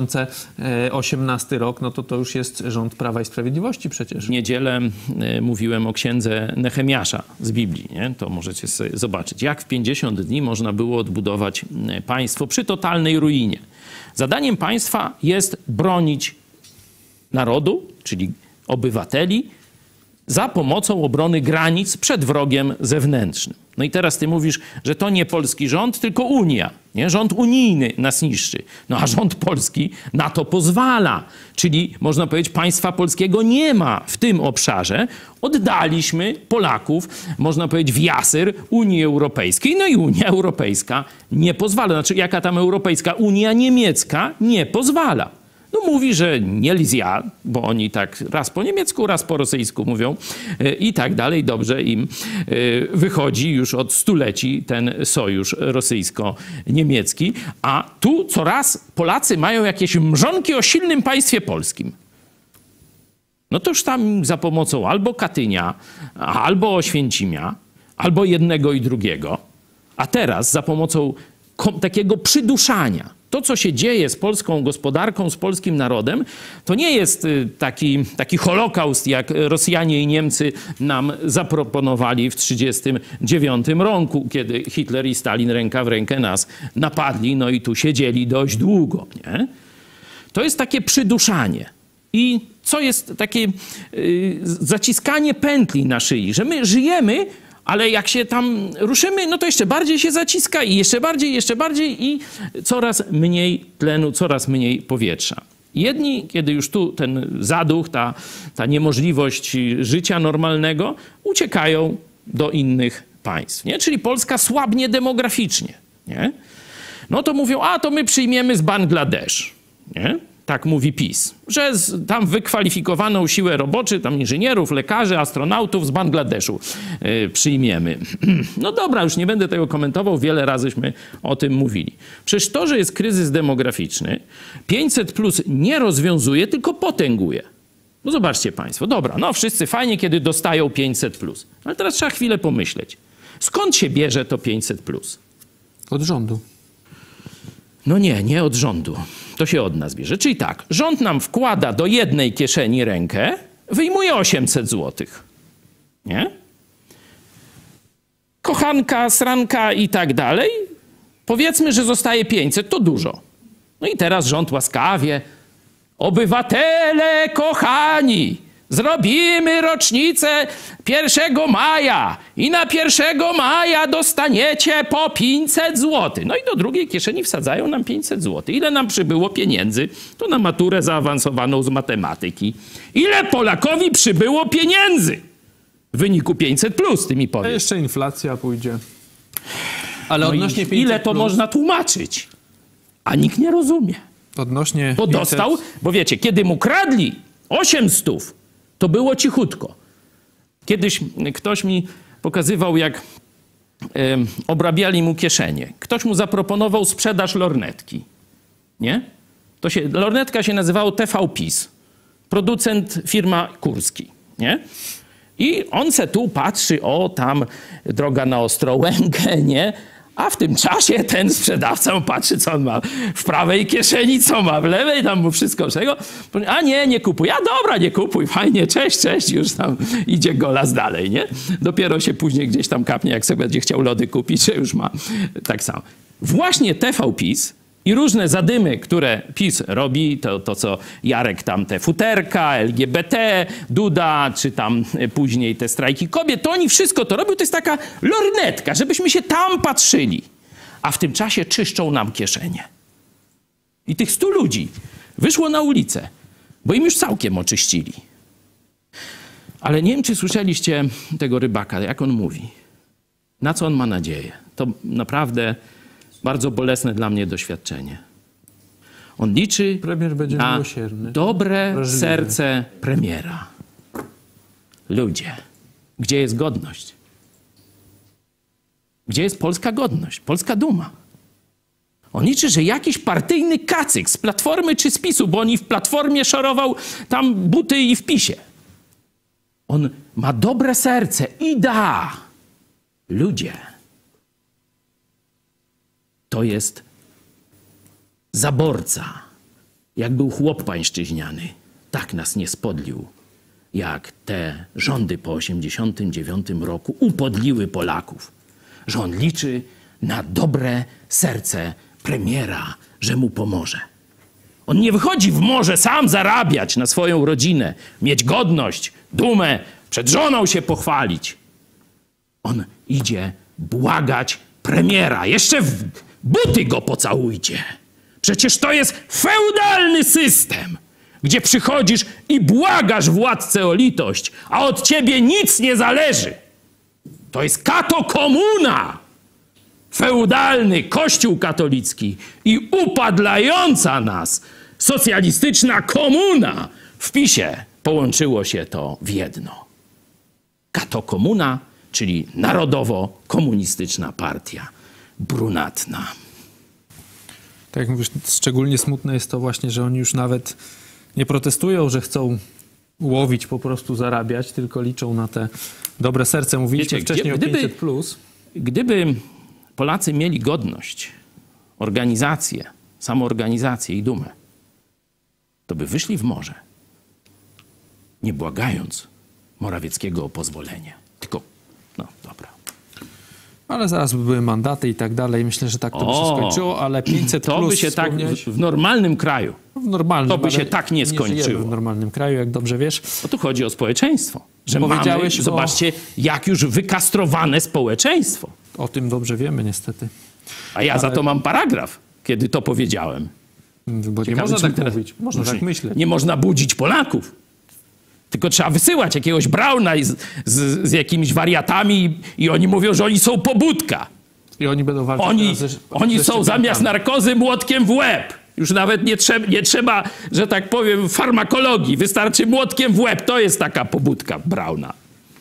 2018 rok, no to już jest rząd Prawa i Sprawiedliwości przecież. W niedzielę mówiłem o księdze Nehemiasza z Biblii, nie? To możecie sobie zobaczyć. Jak w 50 dni można było odbudować państwo przy totalnej ruinie. Zadaniem państwa jest bronić narodu, czyli obywateli, za pomocą obrony granic przed wrogiem zewnętrznym. No i teraz ty mówisz, że to nie polski rząd, tylko Unia. Nie? Rząd unijny nas niszczy. No a rząd polski na to pozwala. Czyli można powiedzieć, państwa polskiego nie ma w tym obszarze. Oddaliśmy Polaków, można powiedzieć, w jasyr Unii Europejskiej. No i Unia Europejska nie pozwala. Znaczy jaka tam europejska? Unia niemiecka nie pozwala. No mówi, że nie lizja, bo oni tak raz po niemiecku, raz po rosyjsku mówią i tak dalej. Dobrze im wychodzi już od stuleci ten sojusz rosyjsko-niemiecki. A tu coraz Polacy mają jakieś mrzonki o silnym państwie polskim. No to już tam za pomocą albo Katynia, albo Oświęcimia, albo jednego i drugiego. A teraz za pomocą takiego przyduszania. To, co się dzieje z polską gospodarką, z polskim narodem, to nie jest taki holokaust, jak Rosjanie i Niemcy nam zaproponowali w 1939 roku, kiedy Hitler i Stalin ręka w rękę nas napadli, no i tu siedzieli dość długo, nie? To jest takie przyduszanie. I co jest takie zaciskanie pętli na szyi, że my żyjemy, ale jak się tam ruszymy, no to jeszcze bardziej się zaciska i jeszcze bardziej i coraz mniej tlenu, coraz mniej powietrza. Jedni, kiedy już tu ten zaduch, ta niemożliwość życia normalnego, uciekają do innych państw, nie? Czyli Polska słabnie demograficznie, nie? No to mówią, a to my przyjmiemy z Bangladesz, nie? Tak mówi PiS, że tam wykwalifikowaną siłę roboczą, tam inżynierów, lekarzy, astronautów z Bangladeszu przyjmiemy. No dobra, już nie będę tego komentował, wiele razyśmy o tym mówili. Przecież to, że jest kryzys demograficzny, 500+ nie rozwiązuje, tylko potęguje. No zobaczcie państwo, dobra, no wszyscy fajnie, kiedy dostają 500+. Ale teraz trzeba chwilę pomyśleć. Skąd się bierze to 500+? Od rządu. No nie od rządu. To się od nas bierze. Czyli tak, rząd nam wkłada do jednej kieszeni rękę, wyjmuje 800 zł. Nie? Kochanka, sranka i tak dalej. Powiedzmy, że zostaje 500, to dużo. No i teraz rząd łaskawie. Obywatele kochani, zrobimy rocznicę 1 maja i na 1 maja dostaniecie po 500 zł. No i do drugiej kieszeni wsadzają nam 500 zł. Ile nam przybyło pieniędzy? To na maturę zaawansowaną z matematyki. Ile Polakowi przybyło pieniędzy? W wyniku 500+, ty mi A powiesz. jeszcze inflacja pójdzie. Ale No odnośnie 500+, ile to można tłumaczyć? A nikt nie rozumie. Odnośnie Bo 500... dostał, bo wiecie, kiedy mu kradli 800, to było cichutko. Kiedyś ktoś mi pokazywał, jak obrabiali mu kieszenie. Ktoś mu zaproponował sprzedaż lornetki. Nie? Lornetka się nazywało TV PiS. Producent firma Kurski. Nie? I on se tu patrzy, o tam droga na Ostrołękę, nie? A w tym czasie ten sprzedawca patrzy, co on ma w prawej kieszeni, co ma w lewej, tam mu wszystko czego. A nie kupuj. A dobra, nie kupuj, fajnie, cześć, już tam idzie golas dalej, nie? Dopiero się później gdzieś tam kapnie, jak sobie będzie chciał lody kupić, że już ma tak samo. Właśnie TV PiS i różne zadymy, które PiS robi, to co Jarek tam, te futerka, LGBT, Duda, czy tam później te strajki kobiet, to oni wszystko to robią, to jest taka lornetka, żebyśmy się tam patrzyli. A w tym czasie czyszczą nam kieszenie. I tych 100 ludzi wyszło na ulicę, bo im już całkiem oczyścili. Ale nie wiem, czy słyszeliście tego Rybaka, jak on mówi. Na co on ma nadzieję? To naprawdę bardzo bolesne dla mnie doświadczenie. On liczy Premier będzie na miłosierny, dobre wrażliwy. serce premiera. Ludzie, gdzie jest godność? Gdzie jest polska godność? Polska duma? On liczy, że jakiś partyjny kacyk z Platformy czy z PiS-u, bo on i w Platformie szorował tam buty i w PiS-ie. On ma dobre serce i da. Ludzie. To jest zaborca. Jak był chłop pańszczyźniany, tak nas nie spodlił, jak te rządy po 1989 roku upodliły Polaków. Że on liczy na dobre serce premiera, że mu pomoże. On nie wychodzi w morze sam zarabiać na swoją rodzinę, mieć godność, dumę, przed żoną się pochwalić. On idzie błagać premiera. Jeszcze w buty go pocałujcie. Przecież to jest feudalny system, gdzie przychodzisz i błagasz władcę o litość, a od ciebie nic nie zależy. To jest katokomuna. Feudalny Kościół katolicki i upadlająca nas socjalistyczna komuna. W PiS-ie połączyło się to w jedno. Kato-komuna, czyli narodowo-komunistyczna partia brunatna. Tak jak mówisz, szczególnie smutne jest to właśnie, że oni już nawet nie protestują, że chcą łowić, po prostu zarabiać, tylko liczą na te dobre serce. Mówiliśmy wcześniej o 500+. Gdyby Polacy mieli godność, organizację, samoorganizację i dumę, to by wyszli w morze, nie błagając Morawieckiego o pozwolenie. Tylko, no dobra. Ale zaraz by były mandaty i tak dalej. Myślę, że tak to by się skończyło, ale 500+... To by się tak w normalnym kraju. W normalnym, to by się tak nie skończyło. W normalnym kraju, jak dobrze wiesz. Bo tu chodzi o społeczeństwo. Że Powiedziałeś mamy, zobaczcie, jak już wykastrowane społeczeństwo. O tym dobrze wiemy, niestety. A ja za to mam paragraf, kiedy to powiedziałem. Bo nie można tak mówić. Można tak myśleć. Nie można budzić Polaków. Tylko trzeba wysyłać jakiegoś Brauna z jakimiś wariatami i oni mówią, że oni są pobudka. I oni będą walczyć Oni są zamiast narkozy młotkiem w łeb. Już nawet nie trzeba, że tak powiem, farmakologii. Wystarczy młotkiem w łeb. To jest taka pobudka Brauna.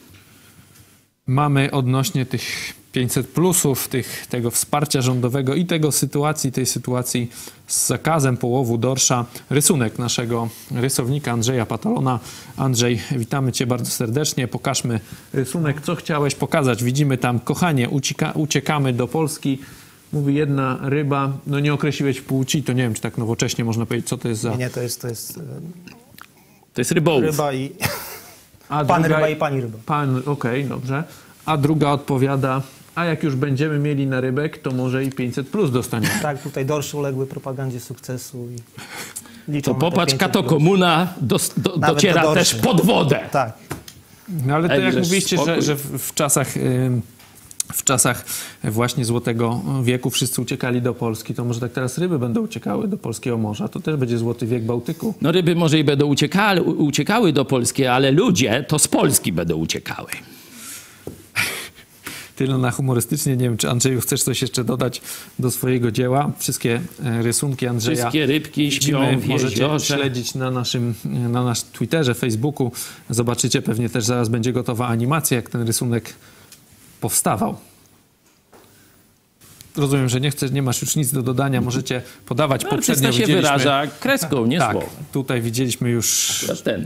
Mamy odnośnie tych 500+, tego wsparcia rządowego i tej sytuacji z zakazem połowu dorsza, rysunek naszego rysownika Andrzeja Patalona. Andrzej, witamy Cię bardzo serdecznie. Pokażmy rysunek. Co chciałeś pokazać? Widzimy tam, kochanie, uciekamy do Polski. Mówi jedna ryba, no nie określiłeś płci, to nie wiem, czy tak nowocześnie można powiedzieć, co to jest za... Nie, to jest rybołów. Ryba i... Pan ryba i pani ryba. Okej, dobrze. A druga odpowiada, a jak już będziemy mieli na rybek, to może i 500+ dostaniemy. Tak, tutaj dorsze uległy propagandzie sukcesu i liczą To popatrz, Kato-komuna dociera też pod wodę. Tak. No ale to jak mówiliście, że w czasach właśnie Złotego Wieku wszyscy uciekali do Polski, to może tak teraz ryby będą uciekały do polskiego morza, to też będzie Złoty Wiek Bałtyku. No ryby może i będą uciekały do Polski, ale ludzie to z Polski będą uciekały. Tyle na humorystycznie. Nie wiem, czy Andrzeju chcesz coś jeszcze dodać do swojego dzieła. Wszystkie rysunki Andrzeja. Wszystkie rybki śpią w możecie jeziorze. śledzić na naszym Twitterze, Facebooku. Zobaczycie, pewnie też zaraz będzie gotowa animacja, jak ten rysunek powstawał. Rozumiem, że nie masz już nic do dodania. Możecie podawać poprzednio. Artysta się wyraża kreską, nie tak, słowem. tutaj widzieliśmy już... Ten.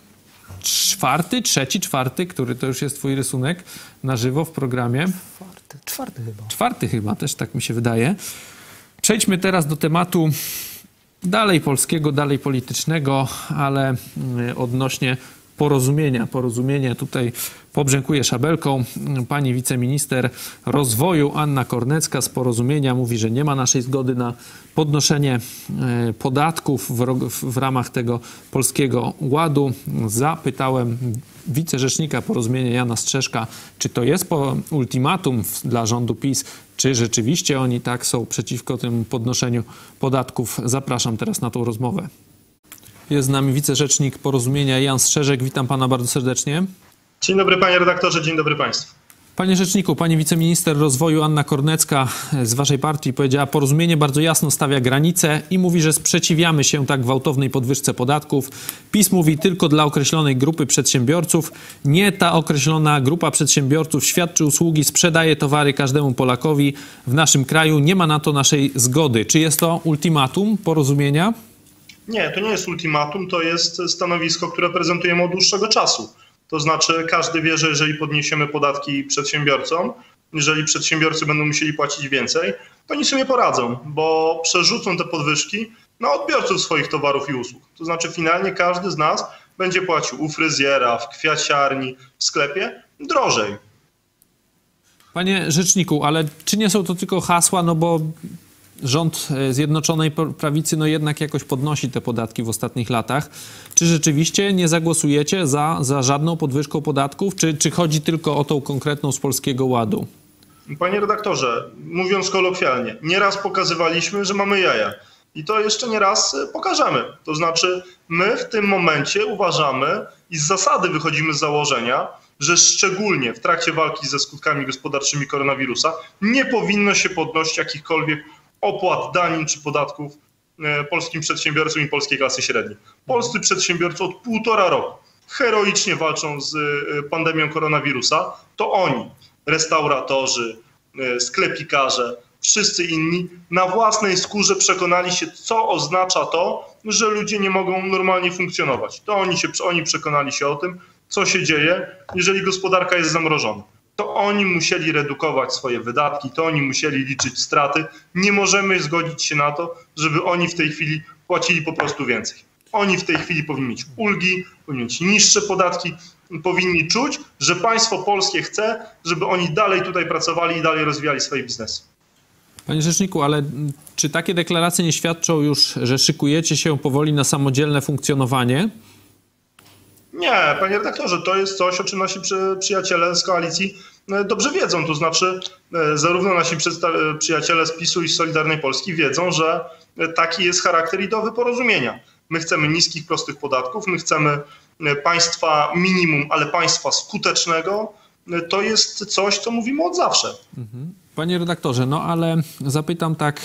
Czwarty, który to już jest twój rysunek na żywo w programie. Czwarty chyba, też tak mi się wydaje. Przejdźmy teraz do tematu dalej polskiego, dalej politycznego, ale odnośnie porozumienia. Tutaj pobrzękuje szabelką. Pani wiceminister rozwoju Anna Kornecka z Porozumienia mówi, że nie ma naszej zgody na podnoszenie podatków w ramach tego Polskiego Ładu. Zapytałem wicerzecznika Porozumienia Jana Strzeszka, czy to jest ultimatum dla rządu PiS, czy rzeczywiście oni tak są przeciwko temu podnoszeniu podatków. Zapraszam teraz na tą rozmowę. Jest z nami wicerzecznik Porozumienia Jan Strzeżek. Witam pana bardzo serdecznie. Dzień dobry panie redaktorze, dzień dobry państwu. Panie rzeczniku, pani wiceminister rozwoju Anna Kornecka z waszej partii powiedziała, Porozumienie bardzo jasno stawia granice i mówi, że sprzeciwiamy się tak gwałtownej podwyżce podatków. PiS mówi tylko dla określonej grupy przedsiębiorców. Nie ta określona grupa przedsiębiorców świadczy usługi, sprzedaje towary każdemu Polakowi w naszym kraju. Nie ma na to naszej zgody. Czy jest to ultimatum Porozumienia? Nie, to nie jest ultimatum, to jest stanowisko, które prezentujemy od dłuższego czasu. To znaczy każdy wie, że jeżeli podniesiemy podatki przedsiębiorcom, jeżeli przedsiębiorcy będą musieli płacić więcej, to oni sobie poradzą, bo przerzucą te podwyżki na odbiorców swoich towarów i usług. To znaczy finalnie każdy z nas będzie płacił u fryzjera, w kwiaciarni, w sklepie drożej. Panie rzeczniku, ale czy nie są to tylko hasła, no bo rząd Zjednoczonej Prawicy no jednak jakoś podnosi te podatki w ostatnich latach. Czy rzeczywiście nie zagłosujecie za żadną podwyżką podatków? Czy chodzi tylko o tą konkretną z Polskiego Ładu? Panie redaktorze, mówiąc kolokwialnie, nieraz pokazywaliśmy, że mamy jaja. I to jeszcze nie raz pokażemy. To znaczy my w tym momencie uważamy i z zasady wychodzimy z założenia, że szczególnie w trakcie walki ze skutkami gospodarczymi koronawirusa nie powinno się podnosić jakichkolwiek opłat, danin czy podatków polskim przedsiębiorcom i polskiej klasy średniej. Polscy przedsiębiorcy od 1,5 roku heroicznie walczą z pandemią koronawirusa. To oni, restauratorzy, sklepikarze, wszyscy inni na własnej skórze przekonali się, co oznacza to, że ludzie nie mogą normalnie funkcjonować. To oni przekonali się o tym, co się dzieje, jeżeli gospodarka jest zamrożona. To oni musieli redukować swoje wydatki, to oni musieli liczyć straty. Nie możemy zgodzić się na to, żeby oni w tej chwili płacili po prostu więcej. Oni w tej chwili powinni mieć ulgi, powinni mieć niższe podatki, powinni czuć, że państwo polskie chce, żeby oni dalej tutaj pracowali i dalej rozwijali swoje biznesy. Panie rzeczniku, ale czy takie deklaracje nie świadczą już, że szykujecie się powoli na samodzielne funkcjonowanie? Nie, panie redaktorze, to jest coś, o czym nasi przyjaciele z koalicji dobrze wiedzą. To znaczy zarówno nasi przyjaciele z PiS-u i z Solidarnej Polski wiedzą, że taki jest charakter ideowy porozumienia. My chcemy niskich, prostych podatków, my chcemy państwa minimum, ale państwa skutecznego. To jest coś, co mówimy od zawsze. Panie redaktorze, no ale zapytam tak,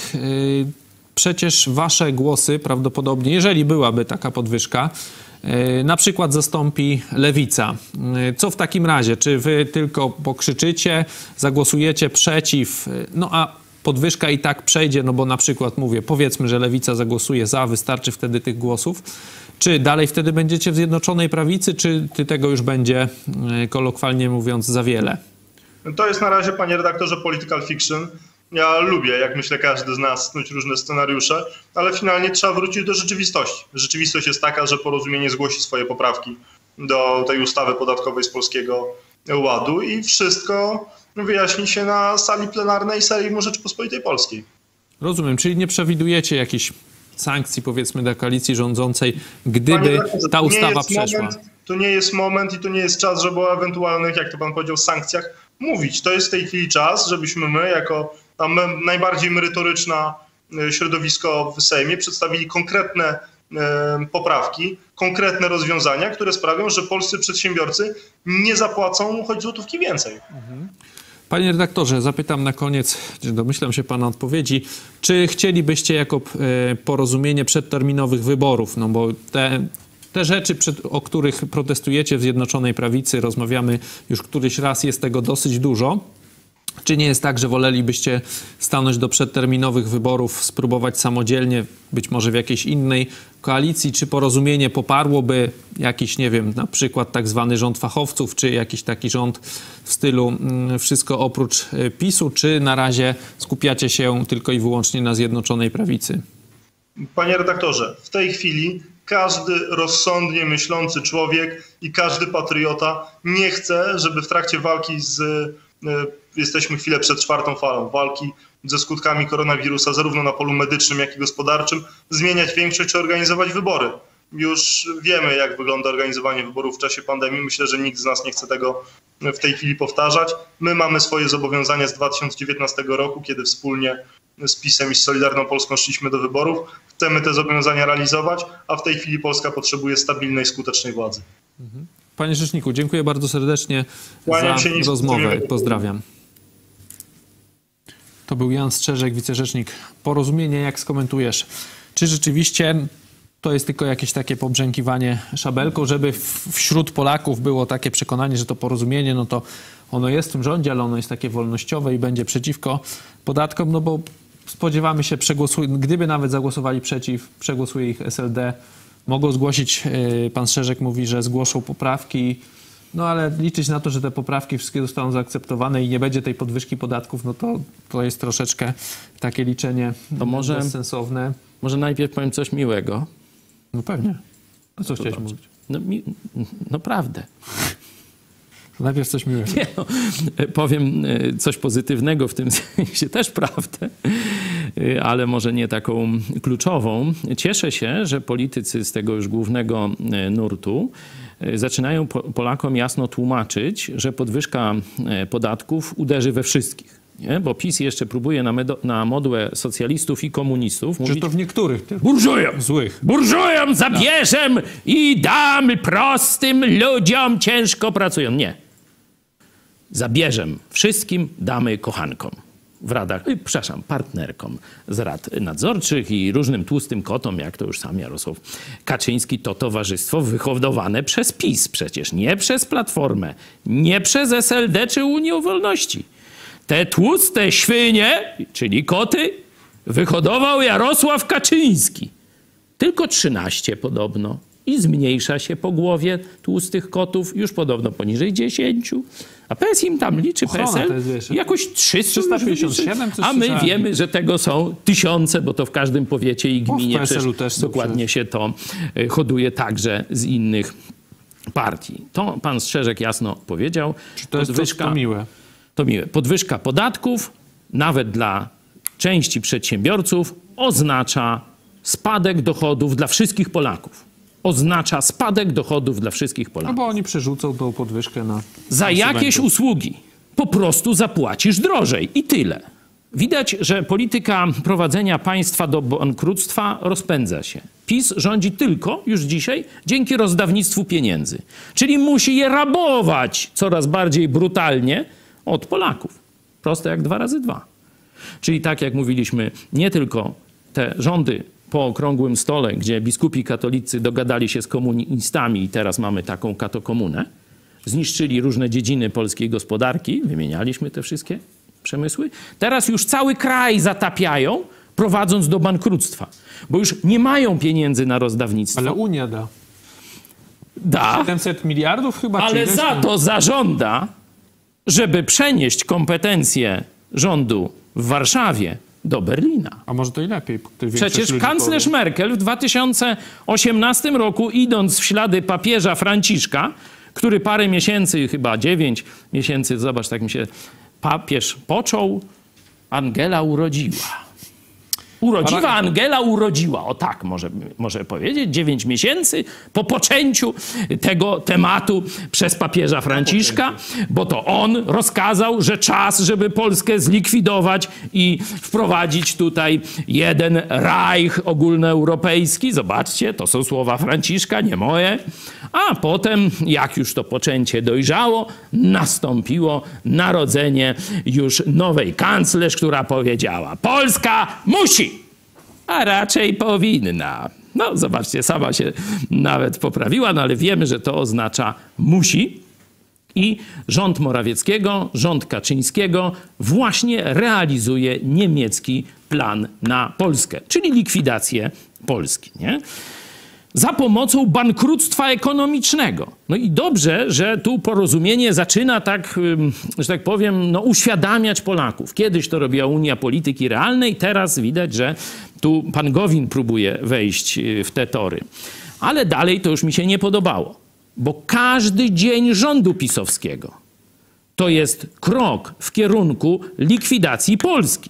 przecież wasze głosy prawdopodobnie, jeżeli byłaby taka podwyżka, na przykład zastąpi Lewica. Co w takim razie? Czy wy tylko pokrzyczycie, zagłosujecie przeciw, no a podwyżka i tak przejdzie, no bo na przykład mówię, powiedzmy, że Lewica zagłosuje za, wystarczy wtedy tych głosów. Czy dalej wtedy będziecie w Zjednoczonej Prawicy, czy tego już będzie, kolokwialnie mówiąc, za wiele? To jest na razie, panie redaktorze, political fiction. Ja lubię, jak myślę, każdy z nas snuć różne scenariusze, ale finalnie trzeba wrócić do rzeczywistości. Rzeczywistość jest taka, że Porozumienie zgłosi swoje poprawki do tej ustawy podatkowej z Polskiego Ładu i wszystko wyjaśni się na sali plenarnej Sejmu Rzeczypospolitej Polskiej. Rozumiem, czyli nie przewidujecie jakichś sankcji, powiedzmy, dla koalicji rządzącej, gdyby ta ustawa przeszła? To nie jest moment i to nie jest czas, żeby o ewentualnych, jak to pan powiedział, sankcjach mówić. To jest w tej chwili czas, żebyśmy my, jako najbardziej merytoryczne środowisko w Sejmie, przedstawili konkretne poprawki, konkretne rozwiązania, które sprawią, że polscy przedsiębiorcy nie zapłacą choć złotówki więcej. Panie redaktorze, zapytam na koniec, domyślam się pana odpowiedzi, czy chcielibyście jako Porozumienie przedterminowych wyborów, no bo te rzeczy, o których protestujecie w Zjednoczonej Prawicy, rozmawiamy już któryś raz, jest tego dosyć dużo. Czy nie jest tak, że wolelibyście stanąć do przedterminowych wyborów, spróbować samodzielnie, być może w jakiejś innej koalicji? Czy Porozumienie poparłoby jakiś, nie wiem, na przykład tak zwany rząd fachowców, czy jakiś taki rząd w stylu wszystko oprócz PiS-u, czy na razie skupiacie się tylko i wyłącznie na Zjednoczonej Prawicy? Panie redaktorze, w tej chwili każdy rozsądnie myślący człowiek i każdy patriota nie chce, żeby w trakcie walki jesteśmy chwilę przed 4. falą walki ze skutkami koronawirusa, zarówno na polu medycznym, jak i gospodarczym, zmieniać większość czy organizować wybory. Już wiemy, jak wygląda organizowanie wyborów w czasie pandemii. Myślę, że nikt z nas nie chce tego w tej chwili powtarzać. My mamy swoje zobowiązania z 2019 roku, kiedy wspólnie z PiS-em i z Solidarną Polską szliśmy do wyborów. Chcemy te zobowiązania realizować, a w tej chwili Polska potrzebuje stabilnej, skutecznej władzy. Panie rzeczniku, dziękuję bardzo serdecznie za rozmowę. Pozdrawiam. To był Jan Strzeżek, wicerzecznik Porozumienia. Jak skomentujesz? Czy rzeczywiście to jest tylko jakieś takie pobrzękiwanie szabelką, żeby wśród Polaków było takie przekonanie, że to Porozumienie, no to ono jest w tym rządzie, ale ono jest takie wolnościowe i będzie przeciwko podatkom, no bo spodziewamy się, gdyby nawet zagłosowali przeciw, przegłosuje ich SLD, mogą zgłosić, pan Strzeżek mówi, że zgłoszą poprawki, no ale liczyć na to, że te poprawki wszystkie zostaną zaakceptowane i nie będzie tej podwyżki podatków, no to jest troszeczkę takie liczenie bezsensowne. Może najpierw powiem coś miłego. No pewnie. A co chciałeś mówić? No prawdę. Najpierw coś miłego. Nie, no, powiem coś pozytywnego w tym sensie, też prawdę, ale może nie taką kluczową. Cieszę się, że politycy z tego już głównego nurtu zaczynają Polakom jasno tłumaczyć, że podwyżka podatków uderzy we wszystkich. Nie? Bo PiS jeszcze próbuje na modłę socjalistów i komunistów mówić... Że to w niektórych tych burżujom złych. Burżujom zabierzem i dam prostym ludziom ciężko pracują. Nie. Zabierzem wszystkim, damy kochankom. w radach, przepraszam, partnerkom z rad nadzorczych i różnym tłustym kotom, jak to już sam Jarosław Kaczyński, to towarzystwo wyhodowane przez PiS przecież, nie przez Platformę, nie przez SLD czy Unię Wolności. Te tłuste świnie, czyli koty, wyhodował Jarosław Kaczyński. Tylko 13 podobno. I zmniejsza się po głowie tłustych kotów, już podobno poniżej 10. A PSL im tam liczy, PSL jakoś 357, a my wiemy, że tego są tysiące, bo to w każdym powiecie i gminie też dokładnie się to hoduje także z innych partii. To pan Strzeżek jasno powiedział. Czy to jest to miłe? To miłe. Podwyżka podatków, nawet dla części przedsiębiorców, oznacza spadek dochodów dla wszystkich Polaków. Oznacza spadek dochodów dla wszystkich Polaków. No bo oni przerzucą tą podwyżkę na... Za jakieś usługi po prostu zapłacisz drożej i tyle. Widać, że polityka prowadzenia państwa do bankructwa rozpędza się. PiS rządzi tylko już dzisiaj dzięki rozdawnictwu pieniędzy. Czyli musi je rabować coraz bardziej brutalnie od Polaków. Proste jak 2 razy 2. Czyli tak jak mówiliśmy, nie tylko te rządy po okrągłym stole, gdzie biskupi katolicy dogadali się z komunistami i teraz mamy taką katokomunę, zniszczyli różne dziedziny polskiej gospodarki, wymienialiśmy te wszystkie przemysły, teraz już cały kraj zatapiają, prowadząc do bankructwa, bo już nie mają pieniędzy na rozdawnictwo. Ale Unia da. Da. 700 miliardów chyba. Ale za to zażąda, żeby przenieść kompetencje rządu w Warszawie do Berlina. A może to i lepiej. Przecież kanclerz Merkel w 2018 roku, idąc w ślady papieża Franciszka, który parę miesięcy, chyba 9 miesięcy, zobacz, tak mi się papież począł, Angela urodziła. Urodziwa Angela urodziła, o tak może powiedzieć, 9 miesięcy po poczęciu tego tematu przez papieża Franciszka, bo to on rozkazał, że czas, żeby Polskę zlikwidować i wprowadzić tutaj jeden Reich ogólnoeuropejski. Zobaczcie, to są słowa Franciszka, nie moje. A potem, jak już to poczęcie dojrzało, nastąpiło narodzenie już nowej kanclerz, która powiedziała: Polska musi, a raczej powinna. No, zobaczcie, sama się nawet poprawiła, no ale wiemy, że to oznacza musi. I rząd Morawieckiego, rząd Kaczyńskiego właśnie realizuje niemiecki plan na Polskę, czyli likwidację Polski, nie? Za pomocą bankructwa ekonomicznego. No i dobrze, że tu Porozumienie zaczyna tak, że tak powiem, no, uświadamiać Polaków. Kiedyś to robiła Unia Polityki Realnej, teraz widać, że tu pan Gowin próbuje wejść w te tory. Ale dalej to już mi się nie podobało, bo każdy dzień rządu pisowskiego to jest krok w kierunku likwidacji Polski.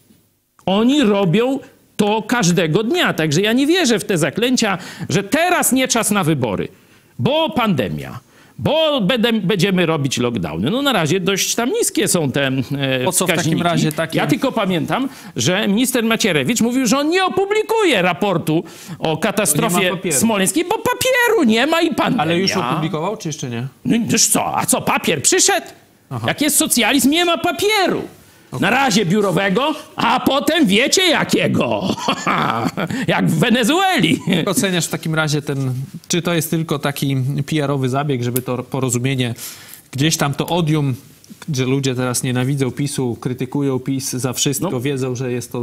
Oni robią to każdego dnia. Także ja nie wierzę w te zaklęcia, że teraz nie czas na wybory, bo pandemia, bo będziemy robić lockdowny. No na razie dość tam niskie są te po co wskaźniki. W takim razie takie... Ja tylko pamiętam, że minister Macierewicz mówił, że on nie opublikuje raportu o katastrofie smoleńskiej, bo papieru nie ma i pandemia. Ale już opublikował, czy jeszcze nie? No już co? A co, papier przyszedł? Aha. Jak jest socjalizm, nie ma papieru. Na razie biurowego, a potem wiecie jakiego. Jak w Wenezueli. Oceniasz w takim razie czy to jest tylko taki PR-owy zabieg, żeby to Porozumienie, gdzieś tam to odium, że ludzie teraz nienawidzą PiS-u, krytykują PiS za wszystko, wiedzą, że jest to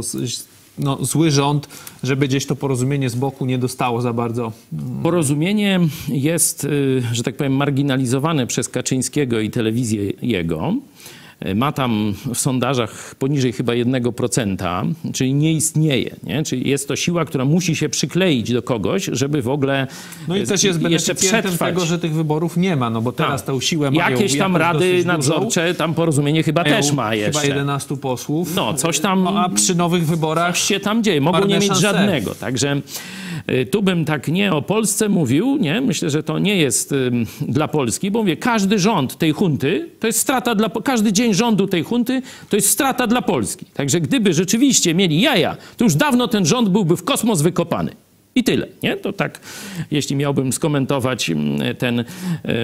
zły rząd, żeby gdzieś to Porozumienie z boku nie dostało za bardzo. Porozumienie jest, że tak powiem, marginalizowane przez Kaczyńskiego i telewizję jego. Ma tam w sondażach poniżej chyba 1%, czyli nie istnieje. Nie? Czyli jest to siła, która musi się przykleić do kogoś, żeby w ogóle no i też jest jeszcze przetrwać. Tego, że tych wyborów nie ma, no bo teraz tę siłę mają. Jakieś tam rady nadzorcze, tam Porozumienie chyba też ma jeszcze. Chyba 11 posłów. No, coś tam. No, a przy nowych wyborach coś się tam dzieje. Mogą nie mieć żadnego. Także tu bym tak nie o Polsce mówił, nie? Myślę, że to nie jest dla Polski, bo mówię, każdy rząd tej hunty to jest strata każdy dzień rządu tej hunty to jest strata dla Polski. Także gdyby rzeczywiście mieli jaja, to już dawno ten rząd byłby w kosmos wykopany. I tyle, nie? To tak, jeśli miałbym skomentować ten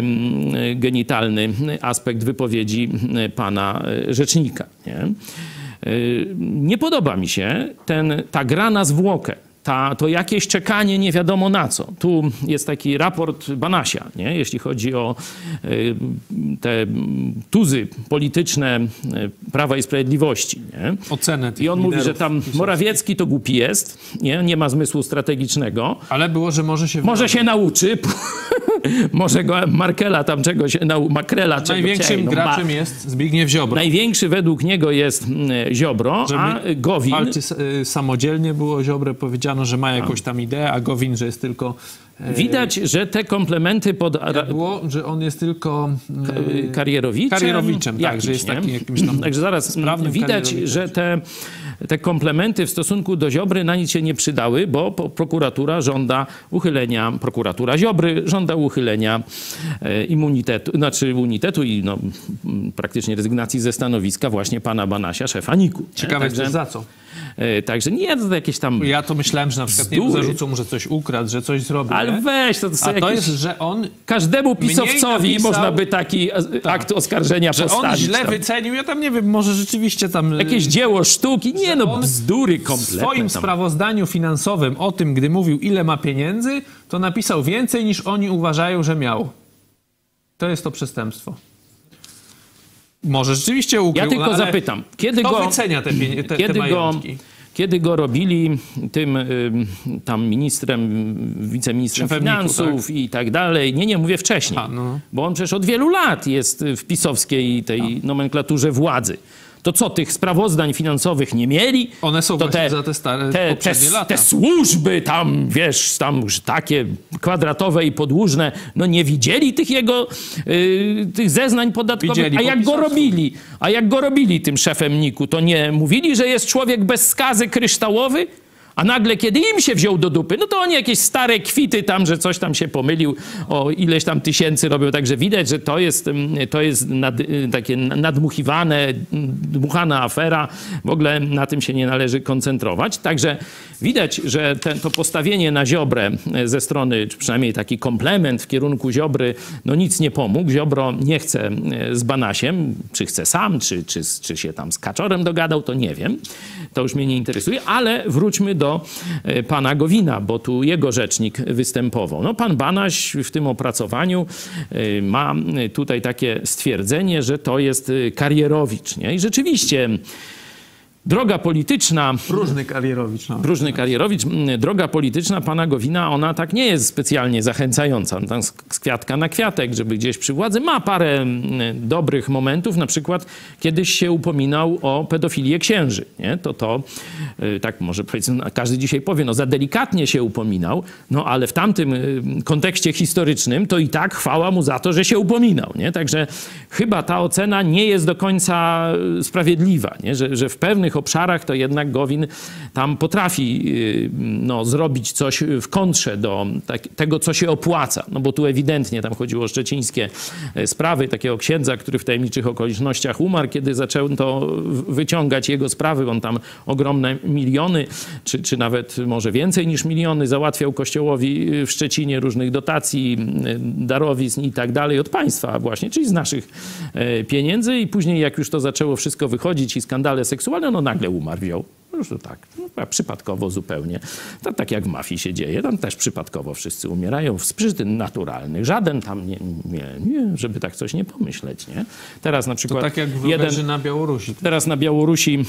genitalny aspekt wypowiedzi pana rzecznika, nie? Nie podoba mi się ta gra na zwłokę. To jakieś czekanie nie wiadomo na co. Tu jest taki raport Banasia, nie? Jeśli chodzi o te tuzy polityczne Prawa i Sprawiedliwości. Nie? Ocenę tych I on mówi, że liderów tam pisowskich. Morawiecki to głupi jest, nie ma zmysłu strategicznego. Ale było, że może się... Może się nauczy, może go Markela tam czegoś, Makrela czegoś. Największym graczem jest Zbigniew Ziobro. Największy według niego jest Ziobro, a Gowin... Walczy samodzielnie było Ziobrę powiedziano, że ma jakąś tam ideę, a Gowin, że jest tylko... Widać, że te komplementy było, że on jest tylko... karierowiczem. Tak, że jest takim jakimś tam... Także zaraz widać, że te komplementy w stosunku do Ziobry na nic się nie przydały, bo prokuratura żąda uchylenia, prokuratura Ziobry żąda uchylenia immunitetu i praktycznie rezygnacji ze stanowiska właśnie pana Banasia, szefa NIK-u. Ciekawe jest za co. Także nie to jakieś tam... Ja to myślałem, że na przykład nie zarzucą mu, że coś ukradł, że coś zrobił. Ale weź, to a to jest, że on... Każdemu pisowcowi można by taki akt oskarżenia postawić. Że on źle tam. wycenił, ja tam nie wiem, może rzeczywiście tam... Jakieś dzieło sztuki, nie bzdury kompletne. W swoim sprawozdaniu finansowym o tym, gdy mówił, ile ma pieniędzy, to napisał więcej, niż oni uważają, że miał. To jest to przestępstwo. Może rzeczywiście ukrył, ja tylko zapytam, kiedy kto go wycenia te majątki? Kiedy go robili tym tam ministrem, wiceministrem Szefem finansów tak? i tak dalej. Nie, mówię wcześniej. Bo on przecież od wielu lat jest w pisowskiej tej nomenklaturze władzy. To co, tych sprawozdań finansowych nie mieli? One są to właśnie za te stare poprzednie lata. Te służby tam, wiesz, tam już takie kwadratowe i podłużne, nie widzieli tych jego tych zeznań podatkowych. Widzieli, a jak go robili tym szefem NIK-u, to nie mówili, że jest człowiek bez skazy, kryształowy? A nagle, kiedy im się wziął do dupy, to oni jakieś stare kwity tam, że coś tam się pomylił, o ileś tam tysięcy robią. Także widać, że to jest takie nadmuchiwane, dmuchana afera. W ogóle na tym się nie należy koncentrować. Także widać, że to postawienie na Ziobrę ze strony, czy przynajmniej taki komplement w kierunku Ziobry, nic nie pomógł. Ziobro nie chce z Banasiem, czy chce sam, czy się tam z Kaczorem dogadał, to nie wiem. To już mnie nie interesuje, ale wróćmy do pana Gowina, bo tu jego rzecznik występował. Pan Banaś w tym opracowaniu ma tutaj takie stwierdzenie, że to jest karierowicz. Nie? I rzeczywiście droga polityczna... Próżny karierowicz. Droga polityczna pana Gowina, ona tak nie jest specjalnie zachęcająca. On tam z kwiatka na kwiatek, żeby gdzieś przy władzy. Ma parę dobrych momentów. Na przykład kiedyś się upominał o pedofilię księży. Nie? To tak może powiedzmy, każdy dzisiaj powie, za delikatnie się upominał, ale w tamtym kontekście historycznym to i tak chwała mu za to, że się upominał. Nie? Także chyba ta ocena nie jest do końca sprawiedliwa. Nie? Że w pewnych obszarach to jednak Gowin tam potrafi zrobić coś w kontrze do tego, co się opłaca. Bo tu ewidentnie tam chodziło o szczecińskie sprawy takiego księdza, który w tajemniczych okolicznościach umarł, kiedy zaczęto wyciągać jego sprawy. On tam ogromne miliony, czy nawet może więcej niż miliony załatwiał Kościołowi w Szczecinie różnych dotacji, darowizn i tak dalej od państwa właśnie, czyli z naszych pieniędzy. I później jak już to zaczęło wszystko wychodzić i skandale seksualne, nagle umarł, wziął. Już to tak, przypadkowo zupełnie. To tak jak w mafii się dzieje, tam też przypadkowo wszyscy umierają z przyczyn naturalnych. Żaden tam nie, żeby tak coś nie pomyśleć, nie? Teraz na przykład... To tak jak na Białorusi. Teraz na Białorusi,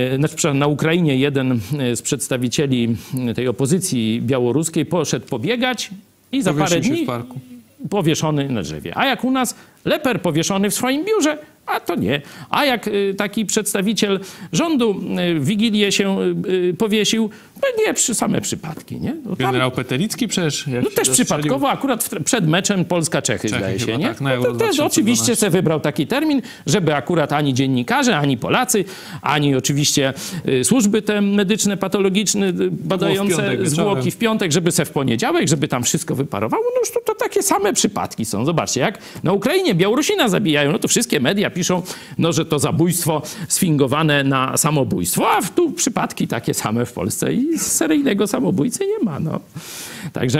na Ukrainie jeden z przedstawicieli tej opozycji białoruskiej poszedł pobiegać i za parę dni powieszony na drzewie. A jak u nas leper powieszony w swoim biurze, a to nie. A jak taki przedstawiciel rządu w Wigilię się powiesił, nie, same przypadki, nie? Generał Petelicki przecież. Też przypadkowo, akurat przed meczem Polska-Czechy, zdaje się, nie? Tak, to też oczywiście sobie wybrał taki termin, żeby akurat ani dziennikarze, ani Polacy, ani oczywiście służby te medyczne, patologiczne, badające zwłoki w piątek, żeby se w poniedziałek, żeby tam wszystko wyparowało. Już to takie same przypadki są. Zobaczcie, jak na Ukrainie Białorusina zabijają, to wszystkie media piszą, że to zabójstwo sfingowane na samobójstwo, a tu przypadki takie same w Polsce i seryjnego samobójcy nie ma. Także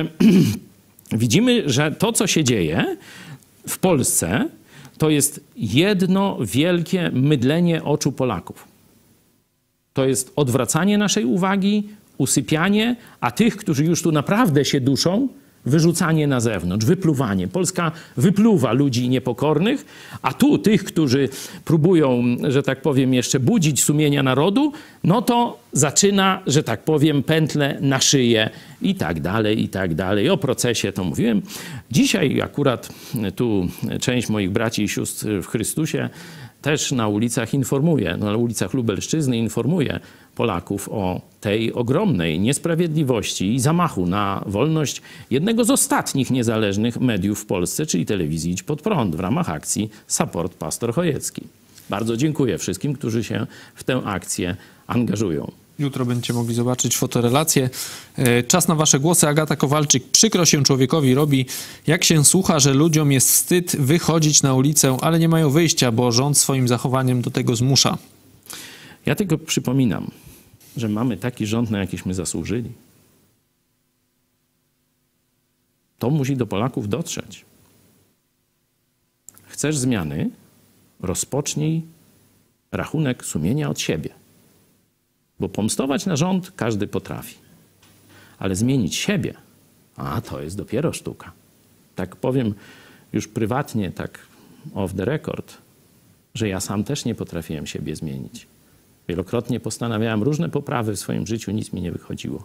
widzimy, że to, co się dzieje w Polsce, to jest jedno wielkie mydlenie oczu Polaków. To jest odwracanie naszej uwagi, usypianie, a tych, którzy już tu naprawdę się duszą, wyrzucanie na zewnątrz, wypluwanie. Polska wypluwa ludzi niepokornych, a tu tych, którzy próbują, że tak powiem, jeszcze budzić sumienia narodu, no to zaczyna, że tak powiem, pętle na szyję i tak dalej, i tak dalej. O procesie to mówiłem. Dzisiaj akurat tu część moich braci i sióstr w Chrystusie też na ulicach informuje, na ulicach Lubelszczyzny informuje Polaków o tej ogromnej niesprawiedliwości i zamachu na wolność jednego z ostatnich niezależnych mediów w Polsce, czyli telewizji Idź Pod Prąd w ramach akcji Support Pastor Chojecki. Bardzo dziękuję wszystkim, którzy się w tę akcję angażują. Jutro będziecie mogli zobaczyć fotorelację. Czas na wasze głosy. Agata Kowalczyk. Przykro się człowiekowi robi, jak się słucha, że ludziom jest wstyd wychodzić na ulicę, ale nie mają wyjścia, bo rząd swoim zachowaniem do tego zmusza. Ja tylko przypominam, że mamy taki rząd, na jakiśmy zasłużyli. To musi do Polaków dotrzeć. Chcesz zmiany? Rozpocznij rachunek sumienia od siebie. Bo pomstować na rząd każdy potrafi. Ale zmienić siebie, a to jest dopiero sztuka. Tak powiem już prywatnie, tak off the record, że ja sam też nie potrafiłem siebie zmienić. Wielokrotnie postanawiałem różne poprawy w swoim życiu, nic mi nie wychodziło.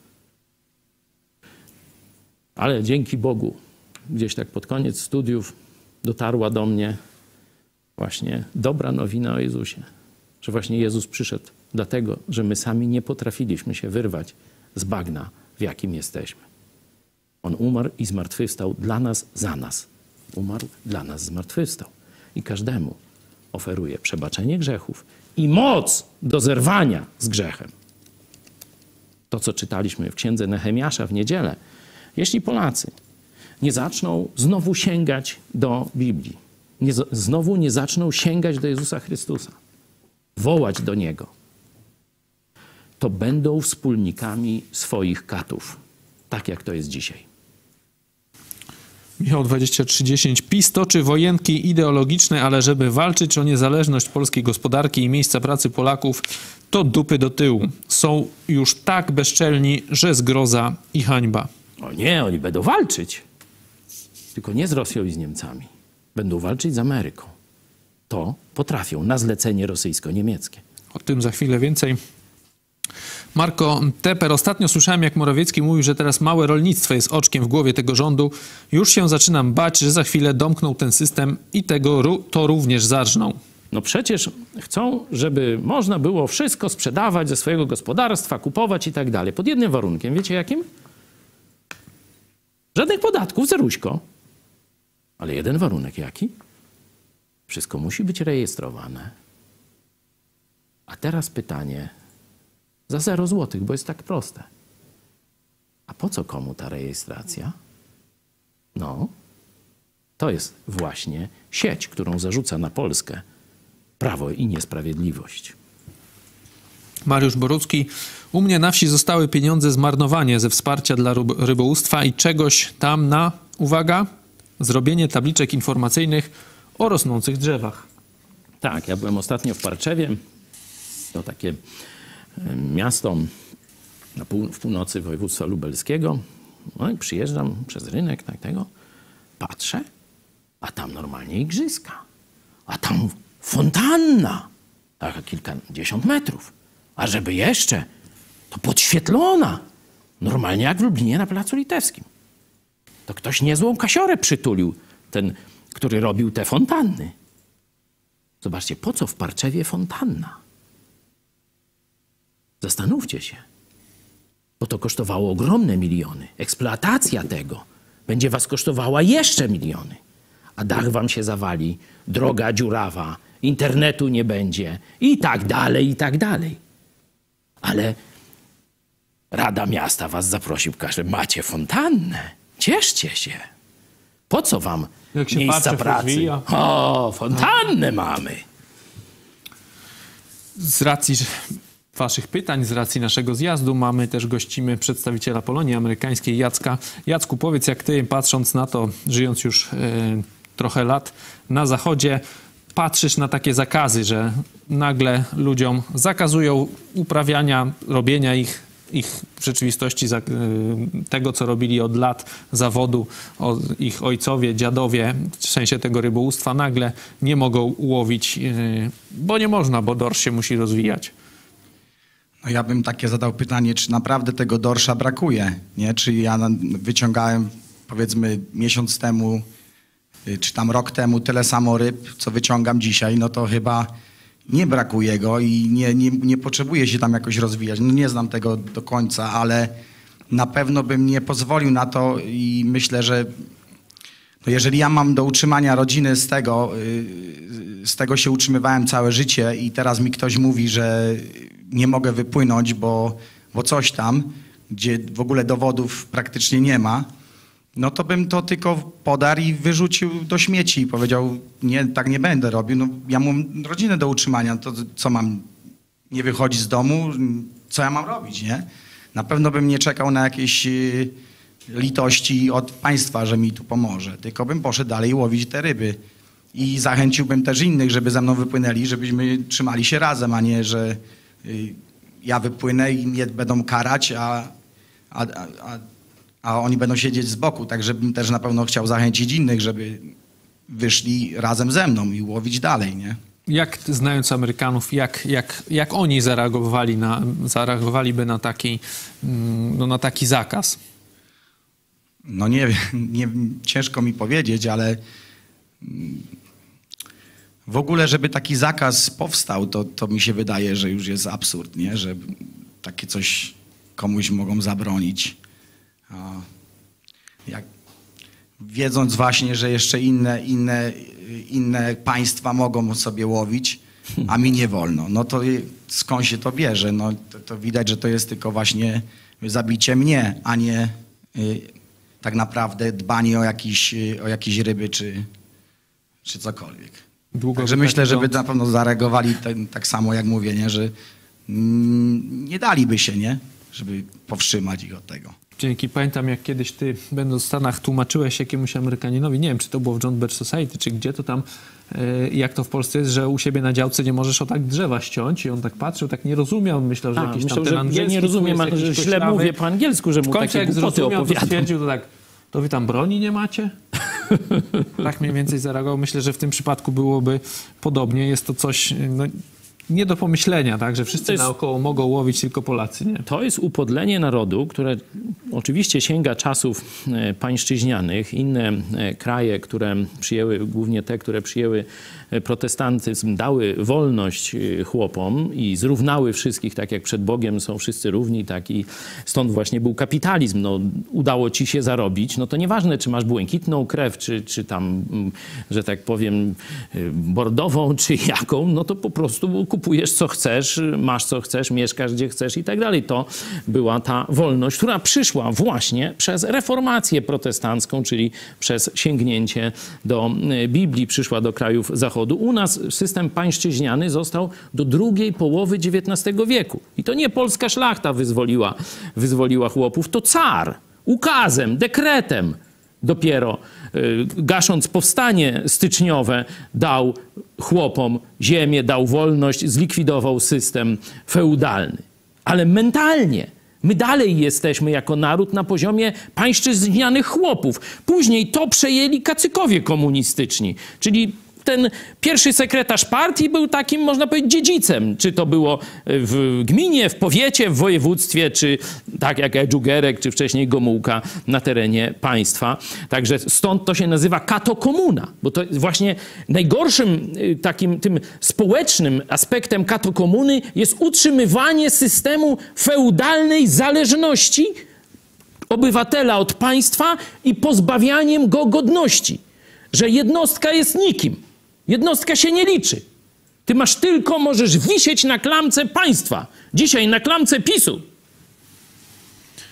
Ale dzięki Bogu, gdzieś tak pod koniec studiów dotarła do mnie właśnie dobra nowina o Jezusie. Że właśnie Jezus przyszedł dlatego, że my sami nie potrafiliśmy się wyrwać z bagna, w jakim jesteśmy. On umarł i zmartwychwstał dla nas, za nas. Umarł dla nas, zmartwychwstał. I każdemu oferuje przebaczenie grzechów i moc do zerwania z grzechem. To, co czytaliśmy w księdze Nehemiasza w niedzielę. Jeśli Polacy nie zaczną znowu sięgać do Biblii, znowu nie zaczną sięgać do Jezusa Chrystusa, wołać do Niego, to będą wspólnikami swoich katów. Tak jak to jest dzisiaj. Michał 2310. PiS toczy wojenki ideologiczne, ale żeby walczyć o niezależność polskiej gospodarki i miejsca pracy Polaków, to dupy do tyłu. Są już tak bezczelni, że zgroza i hańba. O nie, oni będą walczyć. Tylko nie z Rosją i z Niemcami. Będą walczyć z Ameryką. To potrafią na zlecenie rosyjsko-niemieckie. O tym za chwilę więcej. Marko Teper. Ostatnio słyszałem, jak Morawiecki mówił, że teraz małe rolnictwo jest oczkiem w głowie tego rządu. Już się zaczynam bać, że za chwilę domkną ten system i to również zarżną. No przecież chcą, żeby można było wszystko sprzedawać ze swojego gospodarstwa, kupować i tak dalej. Pod jednym warunkiem. Wiecie jakim? Żadnych podatków, zeruśko. Ale jeden warunek jaki? Wszystko musi być rejestrowane. A teraz pytanie za 0 złotych, bo jest tak proste. A po co komu ta rejestracja? No, to jest właśnie sieć, którą zarzuca na Polskę Prawo i Niesprawiedliwość. Mariusz Borucki. U mnie na wsi zostały pieniądze zmarnowanie ze wsparcia dla rybołówstwa i czegoś tam na, uwaga, zrobienie tabliczek informacyjnych o rosnących drzewach. Tak, ja byłem ostatnio w Parczewie. To takie miasto w północy województwa lubelskiego. No i przyjeżdżam przez rynek, tak tego, patrzę, a tam normalnie igrzyska. A tam fontanna, taka kilkadziesiąt metrów. A żeby jeszcze, to podświetlona. Normalnie jak w Lublinie na Placu Litewskim. To ktoś niezłą kasiorę przytulił, ten, który robił te fontanny. Zobaczcie, po co w Parczewie fontanna? Zastanówcie się. Bo to kosztowało ogromne miliony. Eksploatacja tego będzie was kosztowała jeszcze miliony. A dach wam się zawali, droga dziurawa, internetu nie będzie i tak dalej, i tak dalej. Ale Rada Miasta was zaprosił, każe, macie fontannę, cieszcie się. Po co wam miejsca pracy? Rozwija. O, fontannę mamy. Z racji waszych pytań, z racji naszego zjazdu gościmy przedstawiciela Polonii Amerykańskiej, Jacka. Jacku, powiedz, jak ty, patrząc na to, żyjąc już trochę lat na Zachodzie, patrzysz na takie zakazy, że nagle ludziom zakazują uprawiania, robienia ich w rzeczywistości tego, co robili od lat zawodu, ich ojcowie, dziadowie, w sensie tego rybołówstwa, nagle nie mogą łowić, bo nie można, bo dorsz się musi rozwijać. No ja bym takie zadał pytanie, czy naprawdę tego dorsza brakuje, nie? Czy ja wyciągałem, powiedzmy, miesiąc temu, czy tam rok temu tyle samo ryb, co wyciągam dzisiaj, no to chyba nie brakuje go i nie potrzebuje się tam jakoś rozwijać. No nie znam tego do końca, ale na pewno bym nie pozwolił na to i myślę, że no jeżeli ja mam do utrzymania rodziny z tego się utrzymywałem całe życie i teraz mi ktoś mówi, że nie mogę wypłynąć, bo coś tam, gdzie w ogóle dowodów praktycznie nie ma, no to bym to tylko podarł i wyrzucił do śmieci i powiedział, nie, tak nie będę robił. No, ja mam rodzinę do utrzymania, to co mam, nie wychodzić z domu? Co ja mam robić, nie? Na pewno bym nie czekał na jakieś litości od państwa, że mi tu pomoże, tylko bym poszedł dalej łowić te ryby. I zachęciłbym też innych, żeby ze mną wypłynęli, żebyśmy trzymali się razem, a nie, że ja wypłynę i mnie będą karać, a oni będą siedzieć z boku. Także bym też na pewno chciał zachęcić innych, żeby wyszli razem ze mną i łowić dalej, nie? Jak, znając Amerykanów, jak oni zareagowaliby na taki zakaz? No nie wiem, ciężko mi powiedzieć, ale w ogóle, żeby taki zakaz powstał, to mi się wydaje, że już jest absurd, nie? Że takie coś komuś mogą zabronić. Wiedząc właśnie, że jeszcze inne państwa mogą sobie łowić, a mi nie wolno. No to skąd się to bierze? No to widać, że to jest tylko właśnie zabicie mnie, a nie tak naprawdę dbanie o jakieś ryby czy cokolwiek. Także myślę, żeby na pewno zareagowali tak samo, jak mówię, nie? Że nie daliby się, nie? Żeby powstrzymać ich od tego. Dzięki. Pamiętam, jak kiedyś ty, będąc w Stanach, tłumaczyłeś jakiemuś Amerykaninowi, nie wiem, czy to było w John Birch Society, czy gdzie to tam, jak to w Polsce jest, że u siebie na działce nie możesz o tak drzewa ściąć i on tak patrzył, tak nie rozumiał, myślał, że jakiś tam ten angielski... Ja nie rozumiem, że źle mówię po angielsku, że mu takie głupoty opowiadam. To stwierdził, to tak, to wy tam broni nie macie? Tak mniej więcej zareagował. Myślę, że w tym przypadku byłoby podobnie. Jest to coś... nie do pomyślenia, tak, że wszyscy naokoło mogą łowić, tylko Polacy nie. To jest upodlenie narodu, które oczywiście sięga czasów pańszczyźnianych. Inne kraje, które przyjęły, głównie te, które przyjęły protestantyzm, dały wolność chłopom i zrównały wszystkich, tak jak przed Bogiem są wszyscy równi, tak i stąd właśnie był kapitalizm. No, udało ci się zarobić, no to nieważne, czy masz błękitną krew, czy tam, że tak powiem, bordową, czy jaką, no to po prostu kupujesz co chcesz, masz co chcesz, mieszkasz gdzie chcesz i tak dalej. To była ta wolność, która przyszła właśnie przez reformację protestancką, czyli przez sięgnięcie do Biblii, przyszła do krajów Zachodu. U nas system pańszczyźniany został do drugiej połowy XIX wieku. I to nie polska szlachta wyzwoliła chłopów, to car ukazem, dekretem dopiero gasząc powstanie styczniowe dał chłopom ziemię, dał wolność, zlikwidował system feudalny. Ale mentalnie my dalej jesteśmy jako naród na poziomie pańszczyźnianych chłopów. Później to przejęli kacykowie komunistyczni, czyli ten pierwszy sekretarz partii był takim, można powiedzieć, dziedzicem. Czy to było w gminie, w powiecie, w województwie, czy tak jak Edżugerek, czy wcześniej Gomułka na terenie państwa. Także stąd to się nazywa katokomuna, bo to właśnie najgorszym takim tym społecznym aspektem katokomuny jest utrzymywanie systemu feudalnej zależności obywatela od państwa i pozbawianiem go godności. Że jednostka jest nikim. Jednostka się nie liczy. Ty możesz wisieć na klamce państwa. Dzisiaj na klamce PiS-u.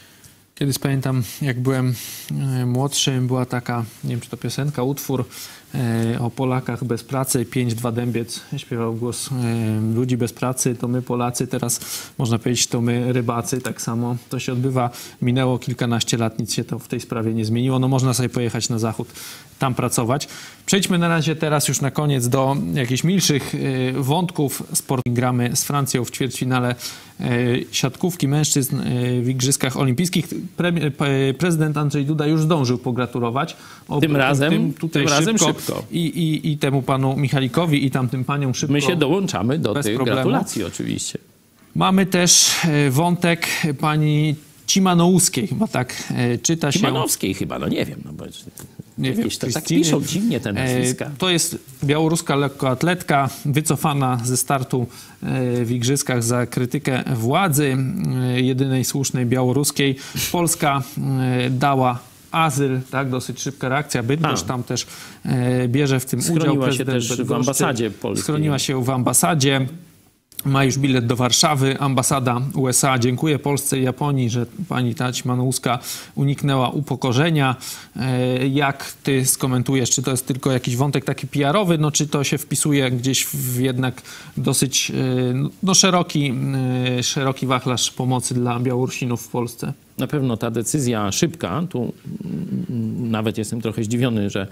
Kiedyś pamiętam, jak byłem młodszy, była taka, nie wiem, czy to piosenka, utwór o Polakach bez pracy. 5-2 Dębiec śpiewał głos ludzi bez pracy. To my Polacy, teraz można powiedzieć, to my rybacy. Tak samo to się odbywa. Minęło kilkanaście lat, nic się to w tej sprawie nie zmieniło. No można sobie pojechać na zachód, tam pracować. Przejdźmy na razie teraz już na koniec do jakichś milszych wątków. Sport gramy z Francją w ćwierćfinale siatkówki mężczyzn w Igrzyskach Olimpijskich. Prezydent Andrzej Duda już zdążył pogratulować. Tym razem szybko. I temu panu Michalikowi i tamtym paniom szybko. My się dołączamy do tych problemu. gratulacji oczywiście. Mamy też wątek pani Cimanołuskiej, chyba tak czyta się. Cimanowskiej chyba, no nie wiem. No bo nie wiem, to tak piszą dziwnie te nazwiska. To jest białoruska lekkoatletka wycofana ze startu w Igrzyskach za krytykę władzy jedynej słusznej białoruskiej. Polska dała azyl, tak, dosyć szybka reakcja. Bydgoszcz tam też bierze w tym udział. Schroniła się też w ambasadzie polskiej. Schroniła się w ambasadzie. Ma już bilet do Warszawy. Ambasada USA dziękuję Polsce i Japonii, że pani Cimanołuska uniknęła upokorzenia. Jak ty skomentujesz? Czy to jest tylko jakiś wątek taki PR-owy, no, czy to się wpisuje gdzieś w jednak dosyć szeroki wachlarz pomocy dla Białorusinów w Polsce? Na pewno ta decyzja szybka, tu nawet jestem trochę zdziwiony, że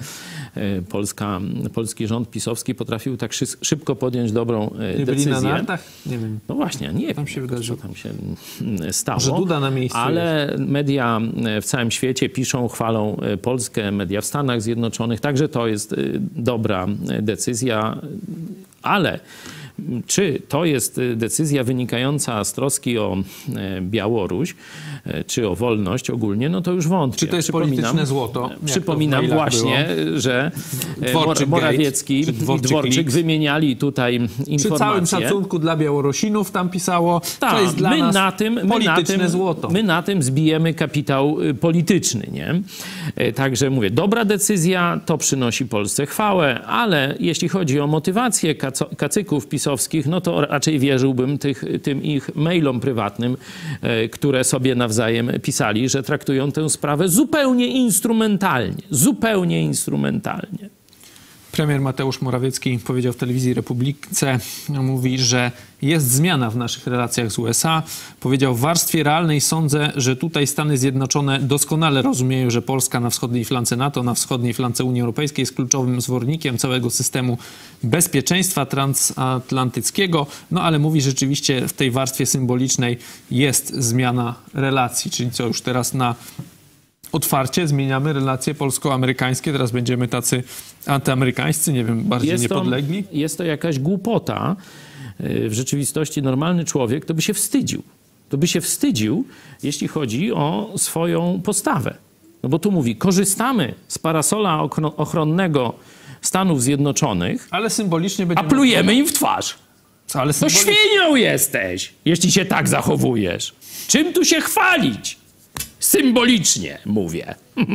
polski rząd pisowski potrafił tak szybko podjąć dobrą decyzję. Byli na nartach? Nie wiem. No właśnie, nie tam się wydarzyło. Co tam się stało. Może Duda na miejscu ale jest. Media w całym świecie piszą, chwalą Polskę, media w Stanach Zjednoczonych. Także to jest dobra decyzja, ale czy to jest decyzja wynikająca z troski o Białoruś, czy o wolność ogólnie, no to już wątpię. Czy to jest polityczne złoto? Przypominam właśnie, że Morawiecki i Dworczyk wymieniali tutaj informacje. Przy całym szacunku dla Białorusinów tam pisało, to jest dla nas polityczne złoto. My na tym zbijemy kapitał polityczny, nie? Także mówię, dobra decyzja, to przynosi Polsce chwałę, ale jeśli chodzi o motywację kacyków pisowskich, no to raczej wierzyłbym tym ich mailom prywatnym, które sobie nawzajem pisali, że traktują tę sprawę zupełnie instrumentalnie. Zupełnie instrumentalnie. Premier Mateusz Morawiecki powiedział w telewizji Republice, mówi, że jest zmiana w naszych relacjach z USA. Powiedział, w warstwie realnej sądzę, że tutaj Stany Zjednoczone doskonale rozumieją, że Polska na wschodniej flance NATO, na wschodniej flance Unii Europejskiej jest kluczowym zwornikiem całego systemu bezpieczeństwa transatlantyckiego. No ale mówi, rzeczywiście w tej warstwie symbolicznej jest zmiana relacji, czyli co już teraz na otwarcie zmieniamy relacje polsko-amerykańskie. Teraz będziemy tacy antyamerykańscy, nie wiem, bardziej niepodlegli. Jest to jakaś głupota. W rzeczywistości normalny człowiek to by się wstydził. To by się wstydził, jeśli chodzi o swoją postawę. No bo tu mówi, korzystamy z parasola ochronnego Stanów Zjednoczonych, ale symbolicznie będziemy... a plujemy im w twarz. Ale no świnią jesteś, jeśli się tak zachowujesz. Czym tu się chwalić? Symbolicznie mówię.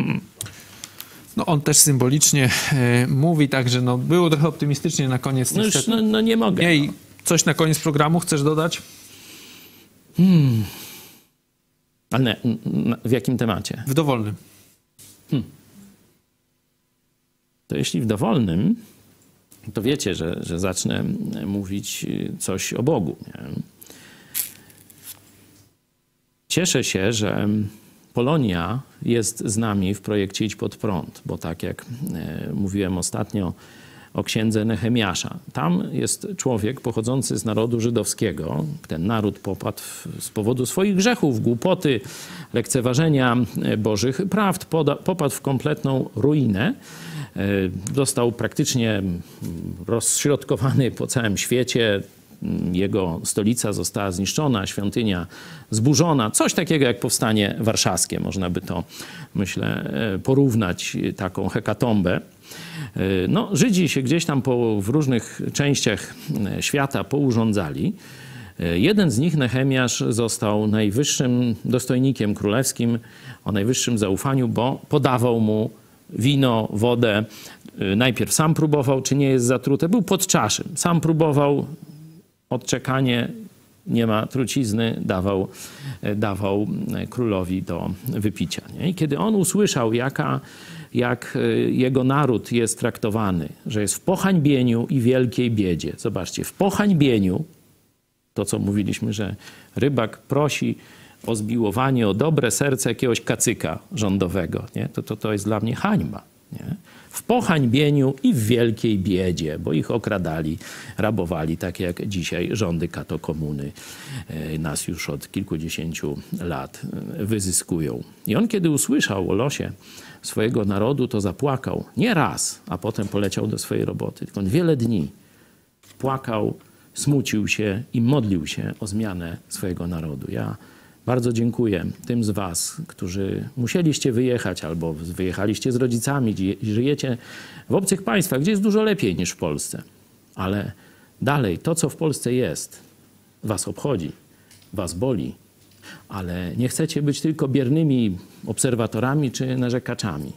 No on też symbolicznie mówi, także no, było trochę optymistycznie na koniec. No już no nie mogę. Jej, coś na koniec programu chcesz dodać? Ale w jakim temacie? W dowolnym. To jeśli w dowolnym, to wiecie, że zacznę mówić coś o Bogu. Nie? Cieszę się, że Polonia jest z nami w projekcie Idź Pod Prąd, bo tak jak mówiłem ostatnio o księdze Nehemiasza, tam jest człowiek pochodzący z narodu żydowskiego. Ten naród popadł z powodu swoich grzechów, głupoty, lekceważenia Bożych prawd, popadł w kompletną ruinę. Został praktycznie rozśrodkowany po całym świecie. Jego stolica została zniszczona, świątynia zburzona. Coś takiego jak powstanie warszawskie. Można by to, myślę, porównać, taką hekatombę. No, Żydzi się gdzieś tam w różnych częściach świata pourządzali. Jeden z nich, Nehemiasz, został najwyższym dostojnikiem królewskim o najwyższym zaufaniu, bo podawał mu wino, wodę. Najpierw sam próbował, czy nie jest zatrute. Był podczaszym. Sam próbował, odczekanie, nie ma trucizny, dawał królowi do wypicia. Nie? I kiedy on usłyszał, jak jego naród jest traktowany, że jest w pohańbieniu i wielkiej biedzie. Zobaczcie, w pohańbieniu, to co mówiliśmy, że rybak prosi o zmiłowanie, o dobre serce jakiegoś kacyka rządowego, nie? To jest dla mnie hańba. Nie? W pohańbieniu i w wielkiej biedzie, bo ich okradali, rabowali, tak jak dzisiaj rządy katokomuny nas już od kilkudziesięciu lat wyzyskują. I on, kiedy usłyszał o losie swojego narodu, to zapłakał. Nie raz, a potem poleciał do swojej roboty. Tylko on wiele dni płakał, smucił się i modlił się o zmianę swojego narodu. Ja bardzo dziękuję tym z was, którzy musieliście wyjechać albo wyjechaliście z rodzicami, żyjecie w obcych państwach, gdzie jest dużo lepiej niż w Polsce. Ale dalej, to co w Polsce jest, was obchodzi, was boli. Ale nie chcecie być tylko biernymi obserwatorami czy narzekaczami.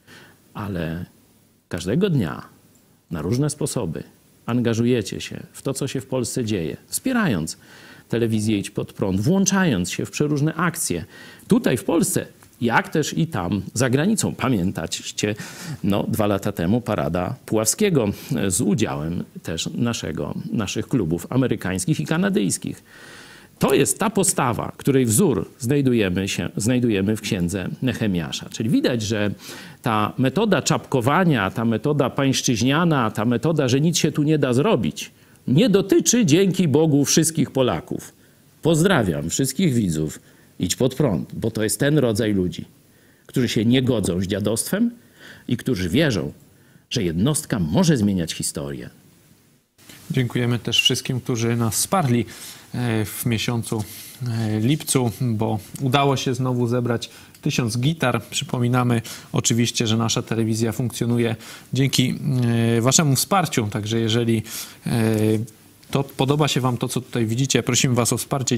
Ale każdego dnia, na różne sposoby, angażujecie się w to, co się w Polsce dzieje, wspierając telewizję Idź Pod Prąd, włączając się w przeróżne akcje. Tutaj w Polsce, jak też i tam za granicą. Pamiętacie, 2 lata temu parada Puławskiego z udziałem też naszych klubów amerykańskich i kanadyjskich. To jest ta postawa, której wzór znajdujemy w księdze Nehemiasza. Czyli widać, że ta metoda czapkowania, ta metoda pańszczyźniana, ta metoda, że nic się tu nie da zrobić, nie dotyczy, dzięki Bogu, wszystkich Polaków. Pozdrawiam wszystkich widzów Idź Pod Prąd, bo to jest ten rodzaj ludzi, którzy się nie godzą z dziadostwem i którzy wierzą, że jednostka może zmieniać historię. Dziękujemy też wszystkim, którzy nas wsparli w miesiącu lipcu, bo udało się znowu zebrać 1000 gitar. Przypominamy oczywiście, że nasza telewizja funkcjonuje dzięki waszemu wsparciu, także jeżeli to podoba się wam to, co tutaj widzicie, prosimy was o wsparcie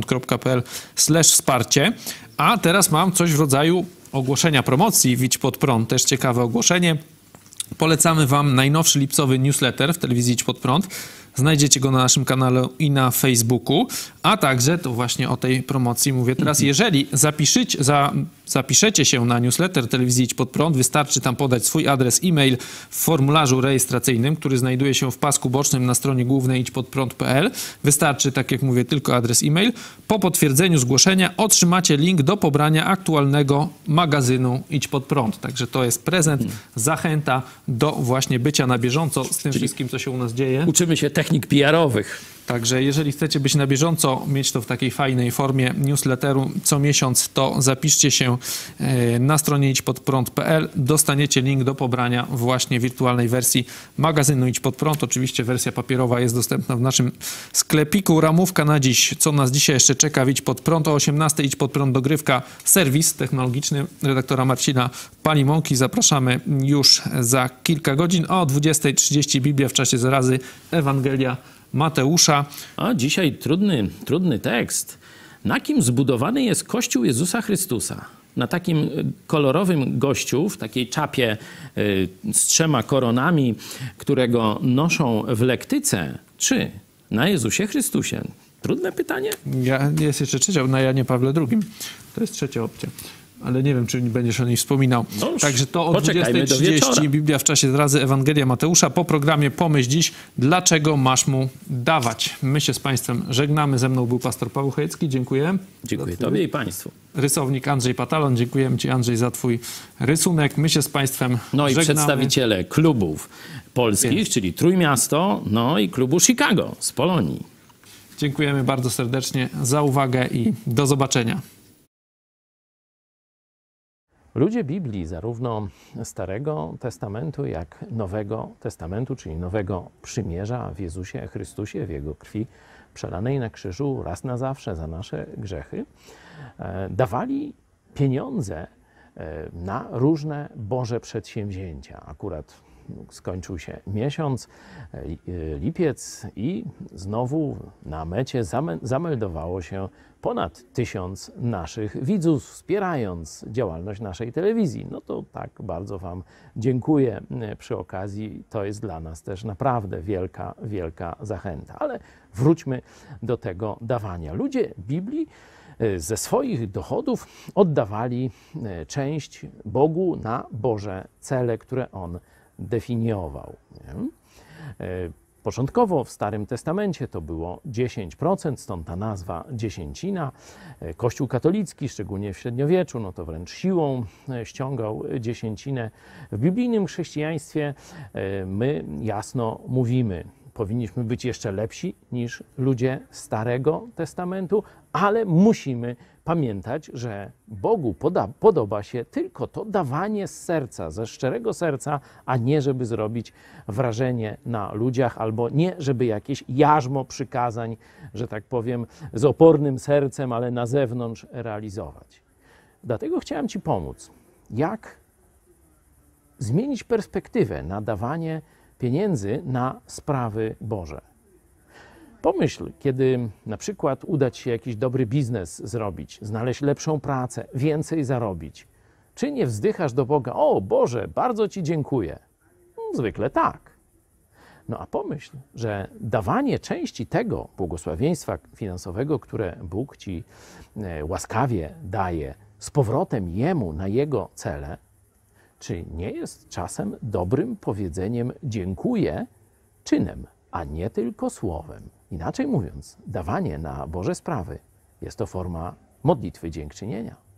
idźpodprąd.pl/wsparcie. A teraz mam coś w rodzaju ogłoszenia promocji w Idź Pod Prąd. Też ciekawe ogłoszenie. Polecamy wam najnowszy lipcowy newsletter w telewizji Idź Pod Prąd. Znajdziecie go na naszym kanale i na Facebooku, a także, to właśnie o tej promocji mówię teraz, jeżeli zapiszecie się na newsletter telewizji Idź Pod Prąd, wystarczy tam podać swój adres e-mail w formularzu rejestracyjnym, który znajduje się w pasku bocznym na stronie głównej idźpodprąd.pl. Wystarczy, tak jak mówię, tylko adres e-mail. Po potwierdzeniu zgłoszenia otrzymacie link do pobrania aktualnego magazynu Idź Pod Prąd. Także to jest prezent, zachęta do właśnie bycia na bieżąco z tym wszystkim, co się u nas dzieje. Uczymy się technik PR-owych. Także jeżeli chcecie być na bieżąco, mieć to w takiej fajnej formie newsletteru co miesiąc, to zapiszcie się na stronie idźpodprąd.pl. Dostaniecie link do pobrania właśnie wirtualnej wersji magazynu Idź Pod Prąd. Oczywiście wersja papierowa jest dostępna w naszym sklepiku. Ramówka na dziś, co nas dzisiaj jeszcze czeka w Idź Pod Prąd. O 18:00 Idź Pod Prąd dogrywka, serwis technologiczny redaktora Marcina Palimonki. Zapraszamy już za kilka godzin. O 20:30 Biblia w czasie zarazy, Ewangelia Mateusza. A dzisiaj trudny tekst. Na kim zbudowany jest Kościół Jezusa Chrystusa? Na takim kolorowym gościu, w takiej czapie z 3 koronami, którego noszą w lektyce, czy na Jezusie Chrystusie? Trudne pytanie. Jest jeszcze trzecia, na Janie Pawle II. To jest trzecia opcja. Ale nie wiem, czy będziesz o niej wspominał. No także to o 20:30 Biblia w czasie zrazy, Ewangelia Mateusza. Po programie Pomyśl dziś, dlaczego masz mu dawać. My się z państwem żegnamy. Ze mną był pastor Paweł Chojecki. Dziękuję. Dziękuję tobie i państwu. Rysownik Andrzej Patalon. Dziękujemy ci, Andrzej, za twój rysunek. My się z państwem żegnamy. I przedstawiciele klubów polskich, czyli Trójmiasto, i klubu Chicago z Polonii. Dziękujemy bardzo serdecznie za uwagę i do zobaczenia. Ludzie Biblii, zarówno Starego Testamentu, jak Nowego Testamentu, czyli Nowego Przymierza w Jezusie Chrystusie, w Jego krwi przelanej na krzyżu raz na zawsze za nasze grzechy, dawali pieniądze na różne Boże przedsięwzięcia. Akurat skończył się miesiąc, lipiec i znowu na mecie zameldowało się ponad 1000 naszych widzów, wspierając działalność naszej telewizji. No to tak bardzo wam dziękuję przy okazji. To jest dla nas też naprawdę wielka zachęta. Ale wróćmy do tego dawania. Ludzie Biblii ze swoich dochodów oddawali część Bogu na Boże cele, które On definiował. Nie? Początkowo w Starym Testamencie to było 10%, stąd ta nazwa dziesięcina. Kościół katolicki, szczególnie w średniowieczu, no to wręcz siłą ściągał dziesięcinę. W biblijnym chrześcijaństwie my jasno mówimy, powinniśmy być jeszcze lepsi niż ludzie Starego Testamentu, ale musimy pamiętać, że Bogu podoba się tylko to dawanie z serca, ze szczerego serca, a nie żeby zrobić wrażenie na ludziach, albo nie żeby jakieś jarzmo przykazań, że tak powiem, z opornym sercem, ale na zewnątrz realizować. Dlatego chciałem Ci pomóc, jak zmienić perspektywę na dawanie pieniędzy na sprawy Boże. Pomyśl, kiedy na przykład uda Ci się jakiś dobry biznes zrobić, znaleźć lepszą pracę, więcej zarobić. Czy nie wzdychasz do Boga: o Boże, bardzo Ci dziękuję? Zwykle tak. No a pomyśl, że dawanie części tego błogosławieństwa finansowego, które Bóg Ci łaskawie daje, z powrotem Jemu na Jego cele, czy nie jest czasem dobrym powiedzeniem dziękuję czynem, a nie tylko słowem? Inaczej mówiąc, dawanie na Boże sprawy jest to forma modlitwy dziękczynienia.